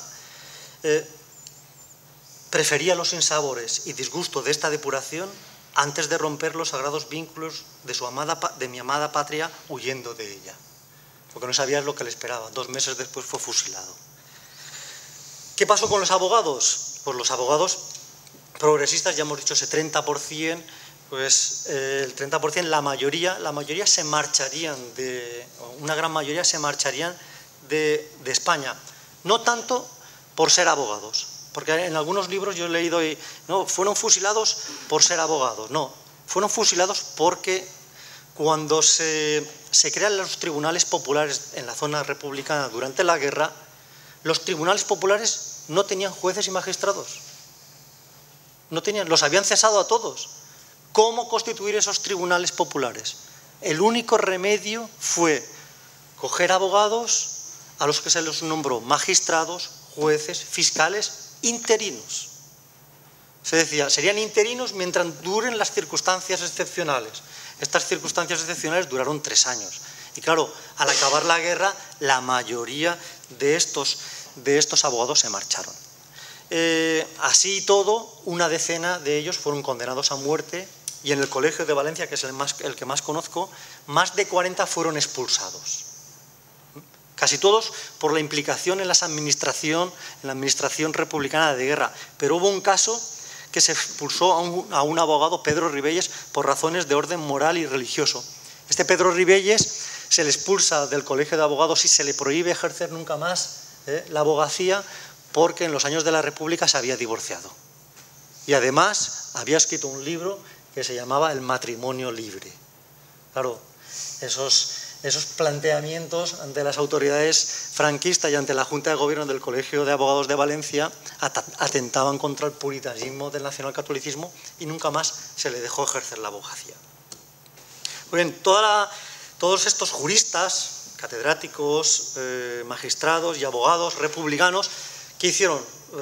prefería los sinsabores y disgusto de esta depuración antes de romper los sagrados vínculos de mi amada patria huyendo de ella. Porque no sabía lo que le esperaba. 2 meses después fue fusilado. ¿Qué pasó con los abogados? Pues los abogados progresistas, ya hemos dicho ese 30%, pues el 30%, la mayoría se marcharían una gran mayoría se marcharían de España. No tanto por ser abogados, porque en algunos libros yo he leído, no, fueron fusilados por ser abogados, no, fueron fusilados porque cuando se crean los tribunales populares en la zona republicana durante la guerra, los tribunales populares no tenían jueces y magistrados. No tenían, los habían cesado a todos. ¿Cómo constituir esos tribunales populares? El único remedio fue coger abogados a los que se les nombró magistrados, jueces, fiscales, interinos. Se decía, serían interinos mientras duren las circunstancias excepcionales. Estas circunstancias excepcionales duraron 3 años. Y claro, al acabar la guerra, la mayoría de estos abogados se marcharon. Así y todo, una decena de ellos fueron condenados a muerte y en el Colegio de Valencia, que es el que más conozco, más de 40 fueron expulsados. Casi todos por la implicación en la administración republicana de guerra. Pero hubo un caso que se expulsó a un abogado, Pedro Ribelles, por razones de orden moral y religioso. Este Pedro Ribelles se le expulsa del Colegio de Abogados y se le prohíbe ejercer nunca más la abogacía porque en los años de la República se había divorciado. Y además había escrito un libro que se llamaba El matrimonio libre. Claro, esos planteamientos ante las autoridades franquistas y ante la Junta de Gobierno del Colegio de Abogados de Valencia atentaban contra el puritanismo del nacionalcatolicismo y nunca más se le dejó ejercer la abogacía. Muy bien, todos estos juristas, catedráticos, magistrados y abogados republicanos, ¿qué hicieron?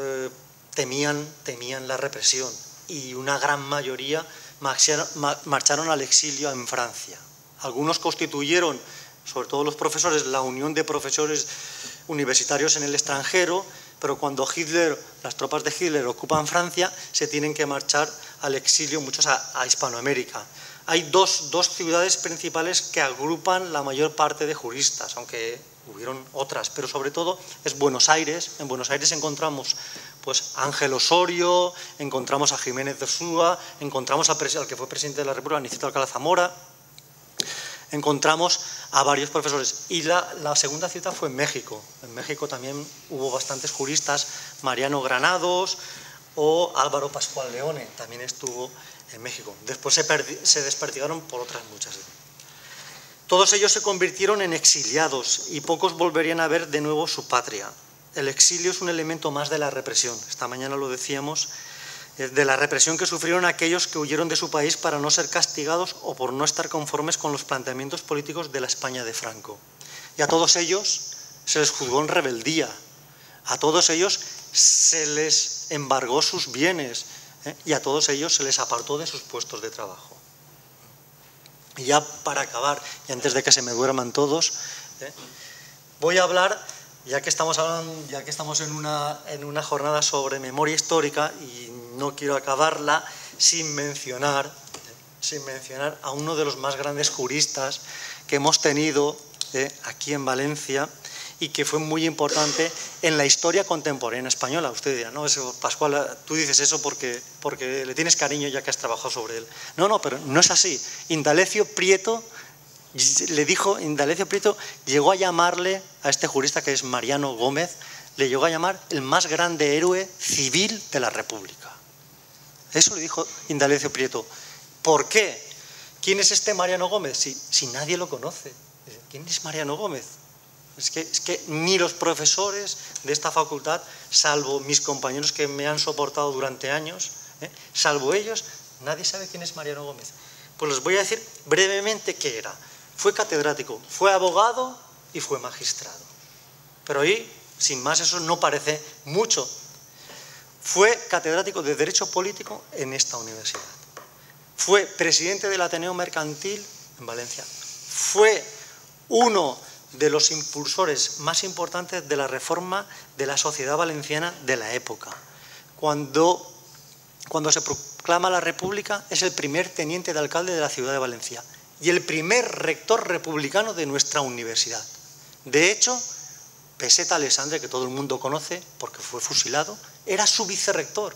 Temían la represión y una gran mayoría marcharon al exilio en Francia. Algunos constituyeron, sobre todo los profesores, la Unión de Profesores Universitarios en el extranjero, pero cuando las tropas de Hitler ocupan Francia, se tienen que marchar al exilio, muchos a Hispanoamérica. Hay dos ciudades principales que agrupan la mayor parte de juristas, aunque hubieron otras, pero sobre todo es Buenos Aires. En Buenos Aires encontramos pues, a Ángel Osorio, encontramos a Jiménez de Ursúa, encontramos al que fue presidente de la República, Aniceto Alcalá Zamora, encontramos a varios profesores. Y la segunda ciudad fue en México. En México también hubo bastantes juristas, Mariano Granados o Álvaro Pascual Leone, también estuvo en México. Después se desperdigaron por otras muchas. Todos ellos se convirtieron en exiliados y pocos volverían a ver de nuevo su patria. El exilio es un elemento más de la represión. Esta mañana lo decíamos, de la represión que sufrieron aquellos que huyeron de su país para no ser castigados o por no estar conformes con los planteamientos políticos de la España de Franco. Y a todos ellos se les juzgó en rebeldía, a todos ellos se les embargó sus bienes y a todos ellos se les apartó de sus puestos de trabajo. Y ya para acabar, y antes de que se me duerman todos, voy a hablar, ya que estamos en una jornada sobre memoria histórica, y no quiero acabarla sin mencionar a uno de los más grandes juristas que hemos tenido aquí en Valencia y que fue muy importante en la historia contemporánea española. Usted dirá, no, eso, Pascual, tú dices eso porque le tienes cariño ya que has trabajado sobre él. No, pero no es así. Indalecio Prieto llegó a llamarle a este jurista, que es Mariano Gómez, le llegó a llamar el más grande héroe civil de la República. Eso le dijo Indalecio Prieto. ¿Por qué? ¿Quién es este Mariano Gómez? Si nadie lo conoce. ¿Quién es Mariano Gómez? Es que ni los profesores de esta facultad, salvo mis compañeros que me han soportado durante años, salvo ellos, nadie sabe quién es Mariano Gómez. Pues les voy a decir brevemente qué era. Fue catedrático, fue abogado y fue magistrado. Pero ahí, sin más, eso no parece mucho. Fue catedrático de Derecho Político en esta universidad. Fue presidente del Ateneo Mercantil en Valencia. Fue uno de los impulsores más importantes de la reforma de la sociedad valenciana de la época. Cuando se proclama la República, es el primer teniente de alcalde de la ciudad de Valencia y el primer rector republicano de nuestra universidad. De hecho, Peseta Alexandre, que todo el mundo conoce porque fue fusilado, era su vicerrector.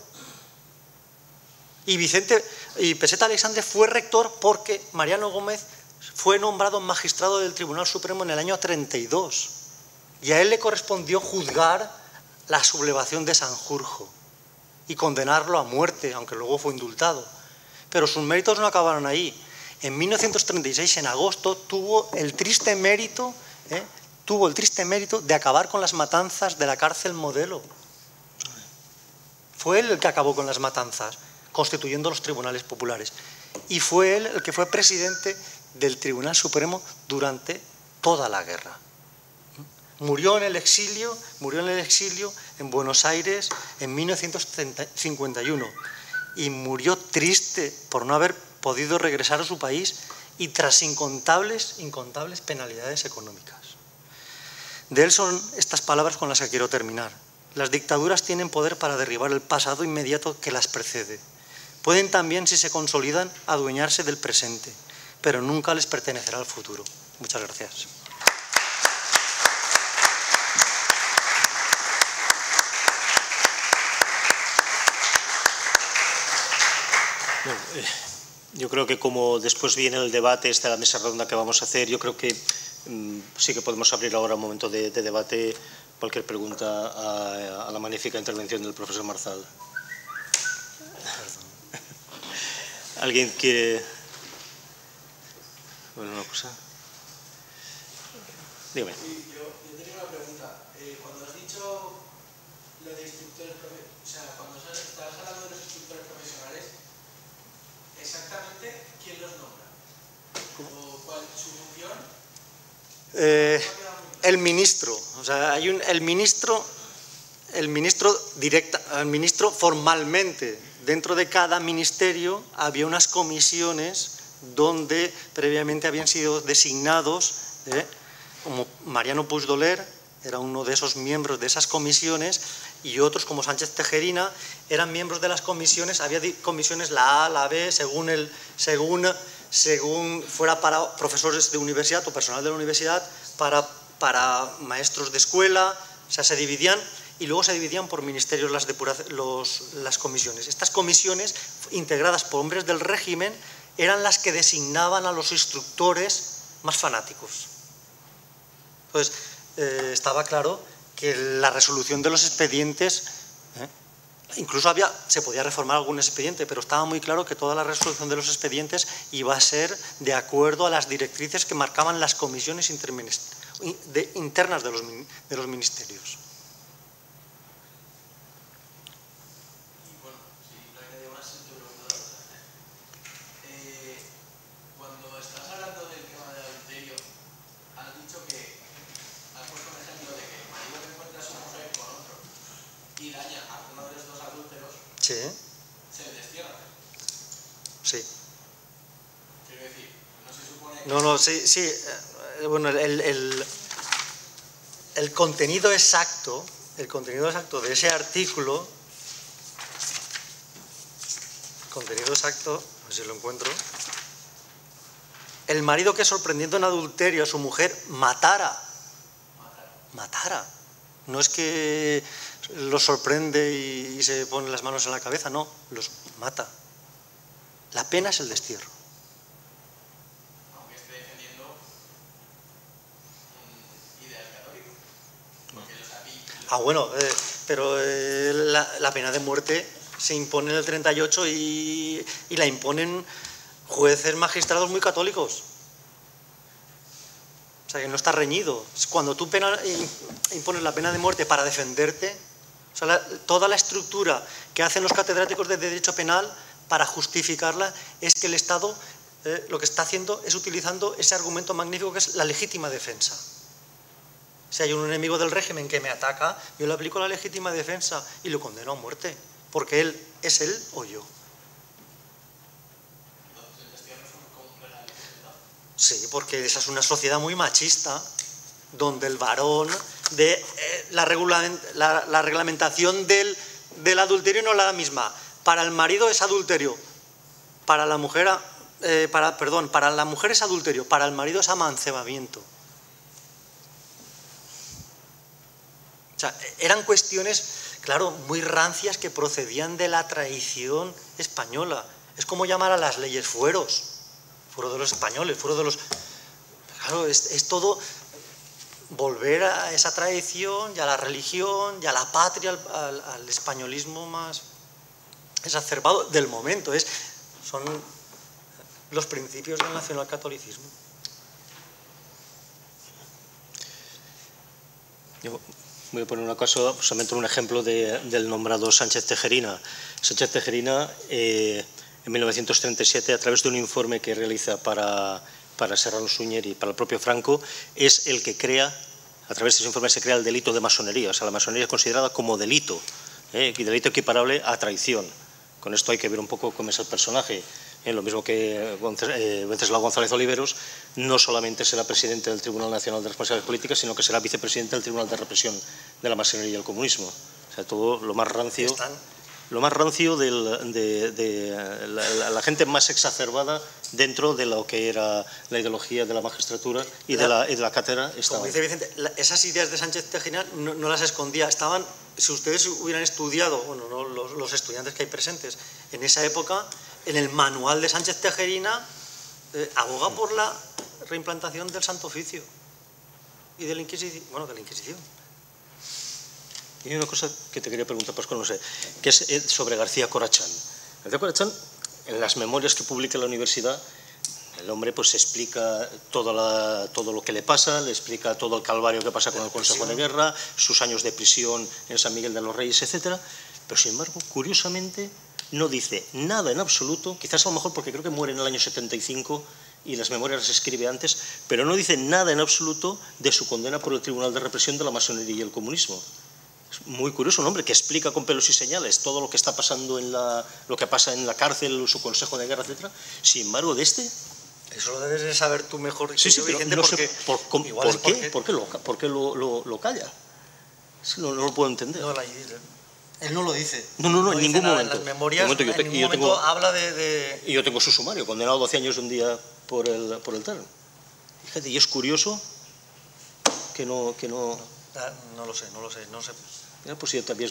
Y Peseta Alexandre fue rector porque Mariano Gómez fue nombrado magistrado del Tribunal Supremo en el año 32 y a él le correspondió juzgar la sublevación de Sanjurjo y condenarlo a muerte, aunque luego fue indultado. Pero sus méritos no acabaron ahí. En 1936, en agosto, tuvo el triste mérito de acabar con las matanzas de la cárcel Modelo. Fue él el que acabó con las matanzas, constituyendo los tribunales populares. Y fue él el que fue presidente del Tribunal Supremo durante toda la guerra. Murió en el exilio en Buenos Aires en 1951 y murió triste por no haber podido regresar a su país y tras incontables penalidades económicas. De él son estas palabras con las que quiero terminar. Las dictaduras tienen poder para derribar el pasado inmediato que las precede. Pueden también, si se consolidan, adueñarse del presente, pero nunca les pertenecerá al futuro. Muchas gracias. Bueno, yo creo que como después viene el debate, esta es la mesa redonda que vamos a hacer, yo creo que sí que podemos abrir ahora un momento de debate, cualquier pregunta a la magnífica intervención del profesor Marzal. ¿Alguien quiere...? Bueno, una cosa. Dígame. Sí, yo tenía una pregunta. Cuando has dicho lo de instructores profesionales, o sea, cuando estás hablando de los instructores profesionales, exactamente quién los nombra, o cuál es su función. El ministro, o sea, el ministro formalmente, dentro de cada ministerio había unas comisiones donde previamente habían sido designados, como Mariano Puigdoler era uno de esos miembros de esas comisiones, y otros como Sánchez Tejerina eran miembros de las comisiones. Había comisiones la A, la B, según fuera para profesores de universidad o personal de la universidad, para maestros de escuela, o sea, se dividían, y luego se dividían por ministerios las comisiones. Estas comisiones, integradas por hombres del régimen, eran las que designaban a los instructores más fanáticos. Entonces, estaba claro que la resolución de los expedientes, incluso se podía reformar algún expediente, pero estaba muy claro que toda la resolución de los expedientes iba a ser de acuerdo a las directrices que marcaban las comisiones internas de los ministerios. Y bueno, si no hay nadie más, te pregunto. Cuando estás hablando del tema del adulterio, has dicho que has puesto un ejemplo de que el marido que encuentra a su mujer con otro y daña a uno de los dos adúlteros, Sí. se le destierra. Sí. Quiero decir, no se supone que... No, sí. Bueno, el contenido exacto de ese artículo, a ver si lo encuentro, el marido que sorprendiendo en adulterio a su mujer matara. No es que los sorprende y se pone las manos en la cabeza, no, los mata. La pena es el destierro. Aunque esté defendiendo ideas católicas. Porque Bueno, pero la pena de muerte se impone en el 38 y la imponen jueces magistrados muy católicos. O sea, que no está reñido. Cuando tú impones la pena de muerte para defenderte, o sea, toda la estructura que hacen los catedráticos de Derecho Penal para justificarla es que el Estado lo que está haciendo es utilizando ese argumento magnífico que es la legítima defensa. Si hay un enemigo del régimen que me ataca, yo le aplico la legítima defensa y lo condeno a muerte, porque él es él o yo. Sí, porque esa es una sociedad muy machista, donde el varón, la reglamentación del adulterio no es la misma. Para el marido es adulterio, para la mujer es adulterio, para el marido es amancebamiento. O sea, eran cuestiones, claro, muy rancias que procedían de la tradición española. Es como llamar a las leyes fueros. Fuero de los españoles, fuero de los... Claro, es todo volver a esa tradición y a la religión y a la patria, al españolismo más exacerbado del momento. Son los principios del nacionalcatolicismo. Yo voy a poner una cosa, solamente un ejemplo del nombrado Sánchez Tejerina. Sánchez Tejerina... en 1937, a través de un informe que realiza para Serrano Suñer y para el propio Franco, es el que crea, a través de ese informe se crea el delito de masonería. O sea, la masonería es considerada como delito, y delito equiparable a traición. Con esto hay que ver un poco cómo es el personaje. Lo mismo que Wenceslao González Oliveros, no solamente será presidente del Tribunal Nacional de Responsabilidades Políticas, sino que será vicepresidente del Tribunal de Represión de la Masonería y el Comunismo. O sea, todo lo más rancio... lo más rancio de la gente más exacerbada dentro de lo que era la ideología de la magistratura y de la cátedra. Como dice Vicente, esas ideas de Sánchez Tejera no las escondía, estaban, si ustedes hubieran estudiado, bueno, no, los estudiantes que hay presentes, en esa época, en el manual de Sánchez Tejerina, aboga por la reimplantación del Santo Oficio y de la Inquisición, bueno, de la Inquisición. Y hay una cosa que te quería preguntar, Pascual, no sé, que es sobre García Corachán. García Corachán, en las memorias que publica en la universidad, el hombre pues explica todo lo que le pasa, le explica todo el calvario que pasa con el Consejo de Guerra, sus años de prisión en San Miguel de los Reyes, etc. Pero, sin embargo, curiosamente, no dice nada en absoluto, quizás a lo mejor porque creo que muere en el año 75 y las memorias las escribe antes, pero no dice nada en absoluto de su condena por el Tribunal de Represión de la Masonería y el Comunismo. Es muy curioso, un hombre que explica con pelos y señales todo lo que está pasando lo que pasa en la cárcel, su consejo de guerra, etc. Sin embargo, de este... Eso lo debes de saber tú mejor que sí, yo, pero Vicente, no porque... sé ¿por qué lo calla? No lo puedo entender. No, él no lo dice. No, en ningún momento. En las memorias, en ningún momento habla de... Y yo tengo su sumario, condenado a 12 años un día por el terror. Fíjate, y es curioso que no... No lo sé. Mira, pues si también...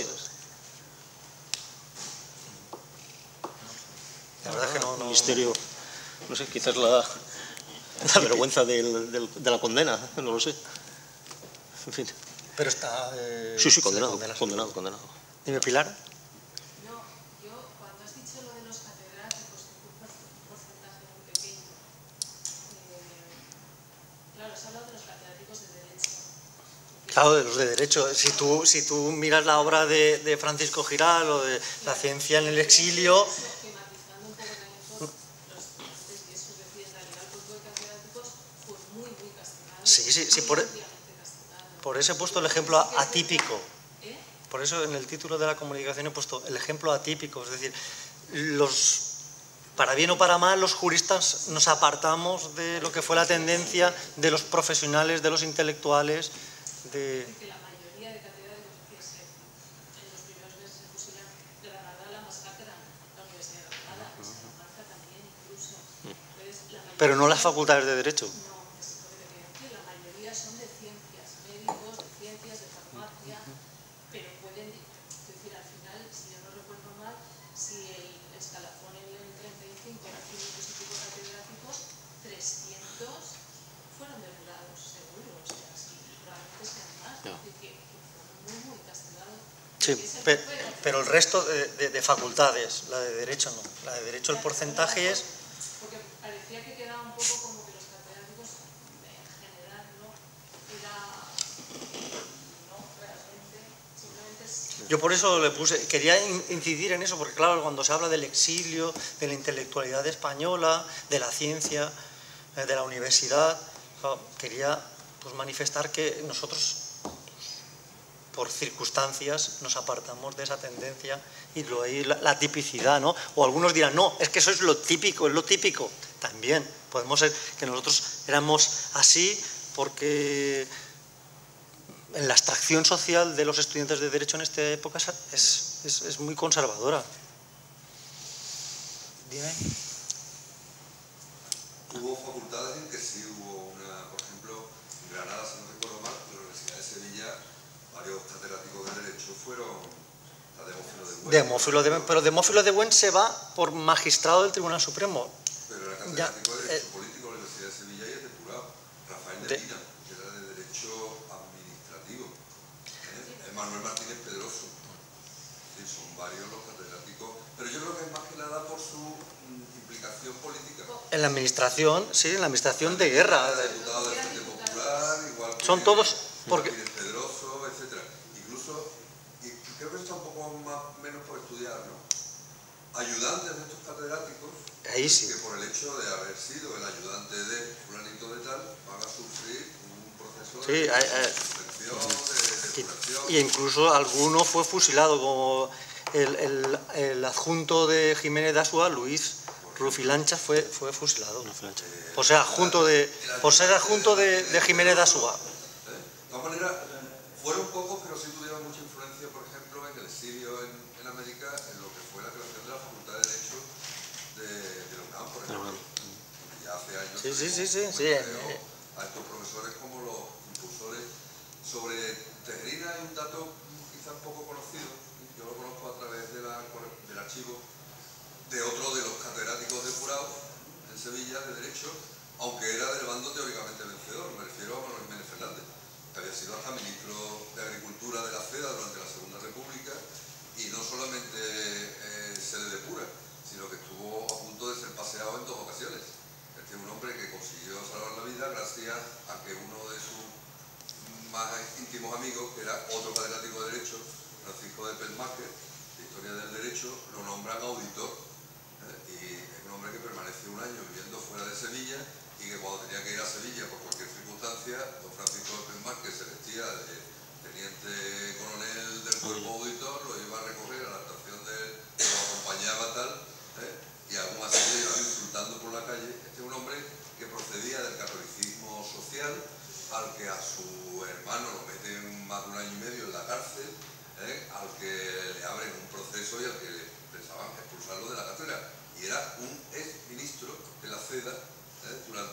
La verdad es que no... El misterio, no sé, quizás la vergüenza de la condena, no lo sé. En fin. Pero está... Sí, condenado. Dime, Pilar. No, yo cuando has dicho lo de los catedráticos, que fue un porcentaje muy pequeño, claro, has hablado de los catedráticos de Derecho. Claro, de los de Derecho. Si tú miras la obra de Francisco Giral o de La ciencia en el exilio... Matizando un poco también los estudiantes que eso decían, la legal culto de catedráticos fue muy castigado. Sí, por eso he puesto el ejemplo atípico. Por eso en el título de la comunicación he puesto el ejemplo atípico. Es decir, para bien o para mal, los juristas nos apartamos de lo que fue la tendencia de los profesionales, de los intelectuales. Que la mayoría de catedráticos que en los primeros meses se fusilan, Granada la masacran, la Universidad de Granada, Salamanca también incluso. Pero no las facultades de Derecho. No, es lo que te quiero decir, la mayoría son de ciencias, médicos, de ciencias, de farmacia, pero pueden, es decir, al final, si yo no recuerdo mal, si el escalafón en el 35 era 500 y pico catedráticos, 300 fueron depurados, seguro, o sea, si probablemente sean más, es decir, que fue muy castigado. Sí, pero el resto de facultades, la de Derecho no. La de Derecho el porcentaje es... Porque parecía que quedaba un poco como que los catedráticos en general no realmente, simplemente es... Yo por eso le puse, quería incidir en eso, porque claro, cuando se habla del exilio, de la intelectualidad española, de la ciencia, de la universidad, quería pues manifestar que nosotros, por circunstancias, nos apartamos de esa tendencia y luego hay la tipicidad, ¿no? O algunos dirán, no, es que eso es lo típico, es lo típico. También podemos ser que nosotros éramos así porque en la abstracción social de los estudiantes de Derecho en esta época es muy conservadora. Dime. Hubo facultades en que sí hubo por ejemplo, en Granada, si no recuerdo mal, en la Universidad de Sevilla, varios catedráticos de Derecho fueron a Demófilo de Buen. Pero Demófilo de Buen se va por magistrado del Tribunal Supremo. Pero era catedrático de Derecho Político en la Universidad de Sevilla y es depurado. Rafael de Pina, que era de Derecho Administrativo. Manuel Martínez Pedroso. Sí, son varios los catedráticos. Pero yo creo que es más que nada por su implicación política. En la administración, sí, en la administración de guerra. Diputado del Frente Popular, igual que son todos... porque Martínez Pedroso, etc. Incluso, y creo que eso está un poco más menos por estudiar, ¿no? Ayudantes de estos catedráticos, ahí sí, que por el hecho de haber sido el ayudante de fulanito de tal, van a sufrir un proceso de selección, de depuración. Y incluso alguno fue fusilado, como el adjunto de Jiménez de Asúa, Luis Rufilancha, fue fusilado. Por ser adjunto de Jiménez de Asúa. De todas maneras, fueron pocos, pero sí tuvieron mucha influencia, por ejemplo, en el exilio en en América en lo que fue la creación de la Facultad de Derecho de la UNAM, por ejemplo. Ya hace años a estos profesores como los impulsores. Sobre Tejerina hay un dato quizás poco conocido, yo lo conozco a través del archivo de otro de los catedráticos depurados en Sevilla de Derecho, aunque era del bando teóricamente vencedor, me refiero a Manuel Jiménez Fernández, que había sido hasta ministro de Agricultura de la CEDA durante la Segunda República, y no solamente se le depura, sino que estuvo a punto de ser paseado en 2 ocasiones. Este es un hombre que consiguió salvar la vida gracias a que uno de sus más íntimos amigos, que era otro catedrático de Derecho, Francisco de Pelmáquer, de Historia del Derecho, lo nombran auditor. Y es un hombre que permaneció un año viviendo fuera de Sevilla y que cuando tenía que ir a Sevilla por cualquier circunstancia, don Francisco de Pelmáquer se vestía de teniente coronel del cuerpo auditor, lo iba a recoger a la estación lo acompañaba tal, y aún así le iban insultando por la calle. Este es un hombre que procedía del catolicismo social, al que a su hermano lo meten más de 1 año y medio en la cárcel, al que le abren un proceso y al que pensaban expulsarlo de la cátedra. Y era un ex ministro de la CEDA durante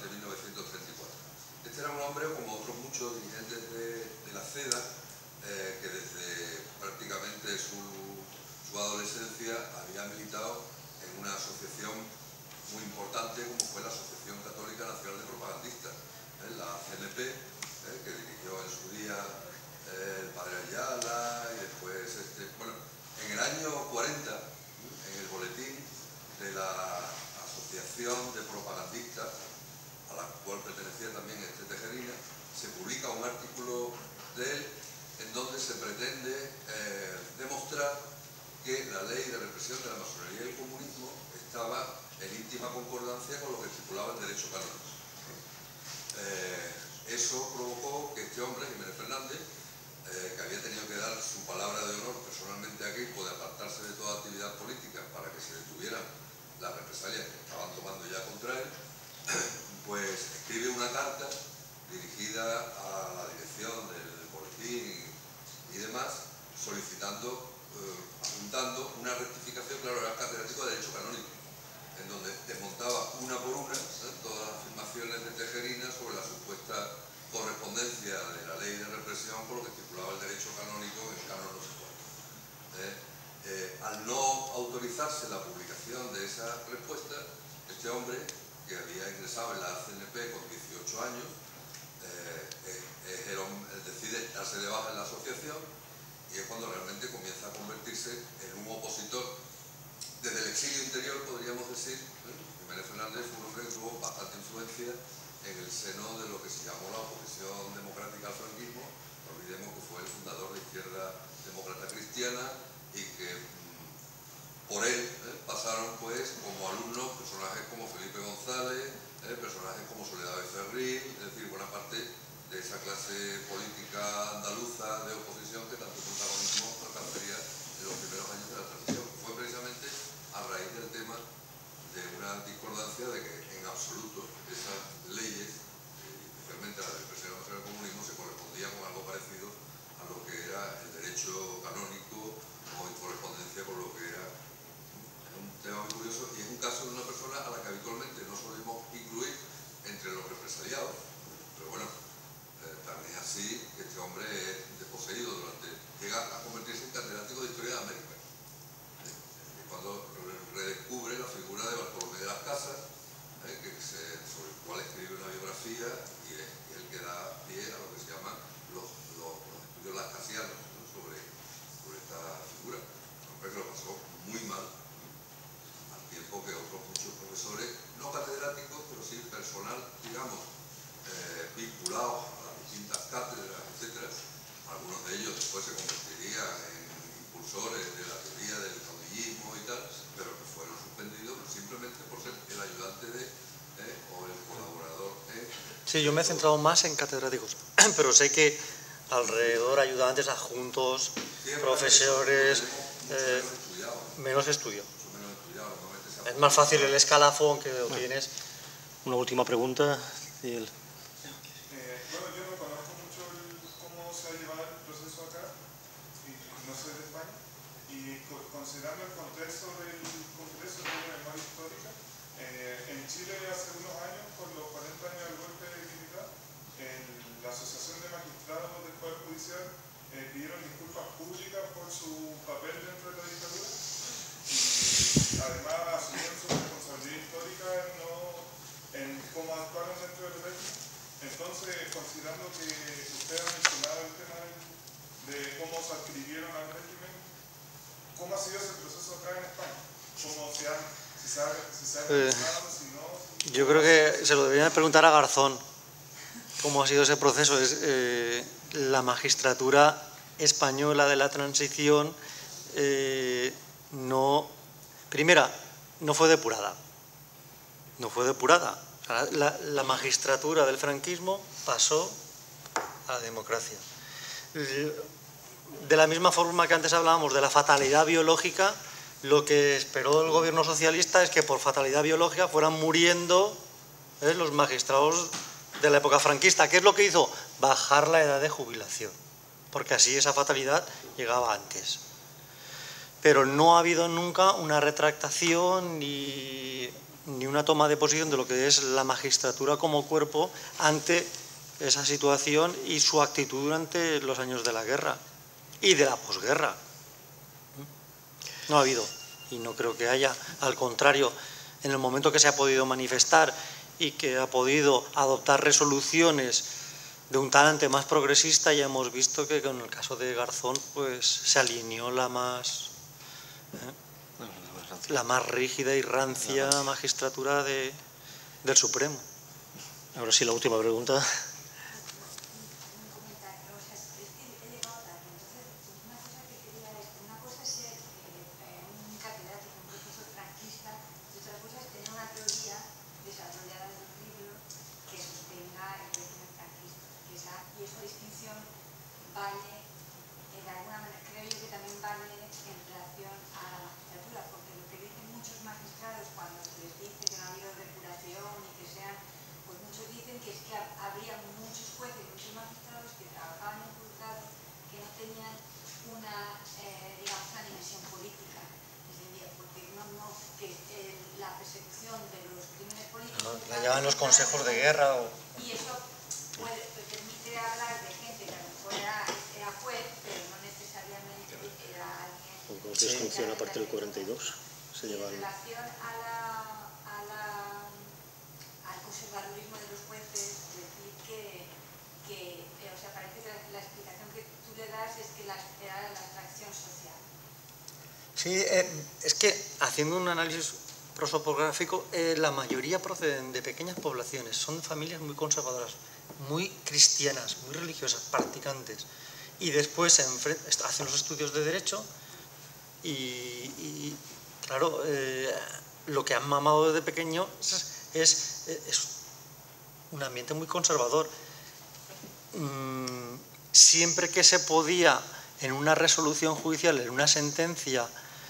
1934. Este era un hombre, como otros muchos dirigentes de la CEDA, que desde prácticamente su adolescencia había militado en una asociación muy importante como fue la Asociación Católica Nacional de Propagandistas, la CNP, que dirigió en su día el padre Ayala, y después, en el año 40, en el boletín de la Asociación de Propagandistas, a la cual pertenecía también Tejerina, se publica un artículo de él en donde se pretende demostrar que la ley de represión de la masonería y el comunismo estaba en íntima concordancia con lo que estipulaba el derecho canónico. Eso provocó que este hombre, Jiménez Fernández, que había tenido que dar su palabra de honor personalmente a Queipo de apartarse de toda actividad política para que se detuvieran las represalias que estaban tomando ya contra él, pues escribe una carta dirigida a la dirección del boletín y demás, solicitando, apuntando una rectificación, claro, era catedrático de Derecho Canónico, en donde desmontaba una por una todas las afirmaciones de Tejerina sobre la supuesta correspondencia de la ley de represión con lo que estipulaba el derecho canónico en el canon no sé cuánto. Al no autorizarse la publicación de esa respuesta, este hombre, que había ingresado en la CNP con 18 años, decide darse de baja en la asociación, y es cuando realmente comienza a convertirse en un opositor desde el exilio interior, podríamos decir. Jiménez Fernández fue un hombre que tuvo bastante influencia en el seno de lo que se llamó la oposición democrática al franquismo. No olvidemos que fue el fundador de Izquierda Demócrata Cristiana y que por él pasaron pues como alumnos personajes como Felipe González, personajes como Soledad Becerril, es decir, buena parte de esa clase política andaluza de oposición que tanto protagonismo alcanzaría en los primeros años de la transición. Fue precisamente a raíz del tema de una discordancia de que en absoluto esas leyes, especialmente la de represión contra el comunismo, se correspondía con algo parecido a lo que era el derecho canónico o en correspondencia con lo que era. Es un tema muy curioso y es un caso de una persona a la que habitualmente no solemos incluir entre los represaliados, pero bueno, también es así que este hombre es desposeído llega a convertirse en catedrático de Historia de América. Cuando redescubre la figura de Bartolomé de las Casas, sobre el cual escribe una biografía y es el que da pie a lo que se llaman los estudios lascasianos sobre esta figura. Un hombre que lo pasó muy mal, al tiempo que otros muchos profesores, no catedráticos, pero sí personal, digamos, vinculados a las distintas cátedras, etc. Algunos de ellos después se convertirían en impulsores de la teoría del caudillismo y tal, pero que fueron suspendidos simplemente por ser el ayudante o el colaborador. Sí, yo me he centrado más en catedráticos, pero sé que alrededor ayudantes, adjuntos, profesores, menos estudio. Es más fácil el escalafón que lo tienes. Una última pregunta. Bueno, yo no conozco mucho cómo se ha llevado el proceso acá, y no soy de España, Y considerando el contexto del Congreso de Memoria Histórica, en Chile hace unos años, por los 40 años del golpe de dignidad, la Asociación de Magistrados del Poder Judicial pidieron disculpas públicas por su papel dentro de la dictadura y además asumieron su responsabilidad histórica en cómo actuaron dentro del régimen. Entonces, considerando que usted ha mencionado el tema de cómo se adscribieron al régimen, ¿cómo ha sido ese proceso acá en España? ¿Cómo se ha realizado, si no? Yo creo que se lo deberían preguntar a Garzón. ¿Cómo ha sido ese proceso? La magistratura española de la transición no fue depurada. No fue depurada. La magistratura del franquismo pasó a la democracia. De la misma forma que antes hablábamos de la fatalidad biológica, lo que esperó el gobierno socialista es que por fatalidad biológica fueran muriendo los magistrados de la época franquista. ¿Qué es lo que hizo? Bajar la edad de jubilación, porque así esa fatalidad llegaba antes. Pero no ha habido nunca una retractación ni una toma de posición de lo que es la magistratura como cuerpo ante esa situación y su actitud durante los años de la guerra y de la posguerra. No ha habido, y no creo que haya. Al contrario, en el momento que se ha podido manifestar y que ha podido adoptar resoluciones de un talante más progresista, ya hemos visto que con el caso de Garzón pues se alineó la más rígida y rancia magistratura del Supremo. Ahora sí, la última pregunta. La llevan los consejos de guerra. Y eso permite hablar de gente que a lo mejor era juez, pero no necesariamente era alguien. Con Constitución a partir del 42 se llevan. En relación al conservadurismo de los jueces, decir o sea, parece que la explicación que tú le das es que era la atracción social. Sí, es que haciendo un análisis prosopográfico, la mayoría proceden de pequeñas poblaciones, son familias muy conservadoras, muy cristianas, muy religiosas, practicantes, y después hacen los estudios de Derecho y claro, lo que han mamado desde pequeño es un ambiente muy conservador. Siempre que se podía, en una resolución judicial, en una sentencia,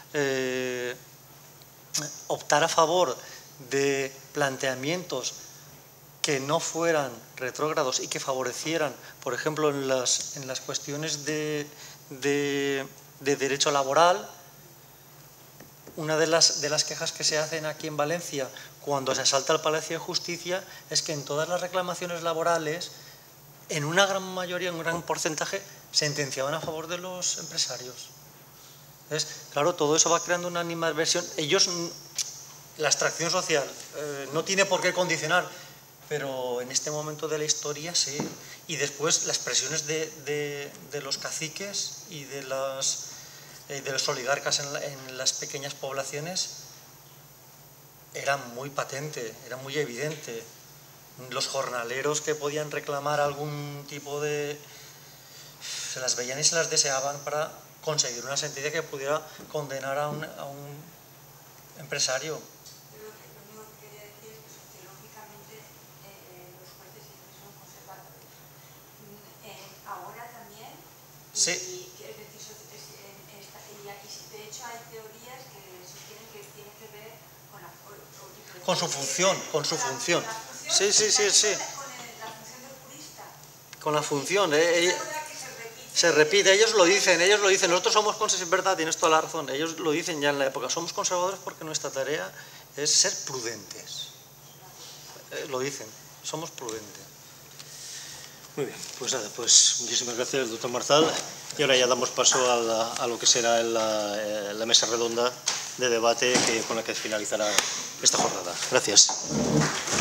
optar a favor de planteamientos que no fueran retrógrados y que favorecieran, por ejemplo, en las cuestiones de derecho laboral. Una de las quejas que se hacen aquí en Valencia cuando se asalta el Palacio de Justicia es que en todas las reclamaciones laborales, en una gran mayoría, en un gran porcentaje, sentenciaban a favor de los empresarios. Entonces, claro, todo eso va creando una animadversión. Ellos, la extracción social no tiene por qué condicionar, pero en este momento de la historia sí. Y después las presiones de los caciques y de los oligarcas en las pequeñas poblaciones eran muy patente, era muy evidente. Los jornaleros que podían reclamar algún tipo de... se las veían y se las deseaban para conseguir una sentencia que pudiera condenar a un empresario. Pero lo único que quería decir es que sociológicamente los jueces siempre son conservadores. Ahora también, Sí. y es decir, de hecho hay teorías que sugieren que tiene que ver con su función. Sí. Con la función del jurista. Con la función. Es verdad que se repite Se repite, ellos lo dicen, nosotros somos conservadores, es verdad, tienes toda la razón, ellos lo dicen ya en la época, somos conservadores porque nuestra tarea es ser prudentes. Lo dicen, somos prudentes. Muy bien, pues nada, pues muchísimas gracias, doctor Marzal. Y ahora ya damos paso a lo que será la mesa redonda de debate con la que finalizará esta jornada. Gracias.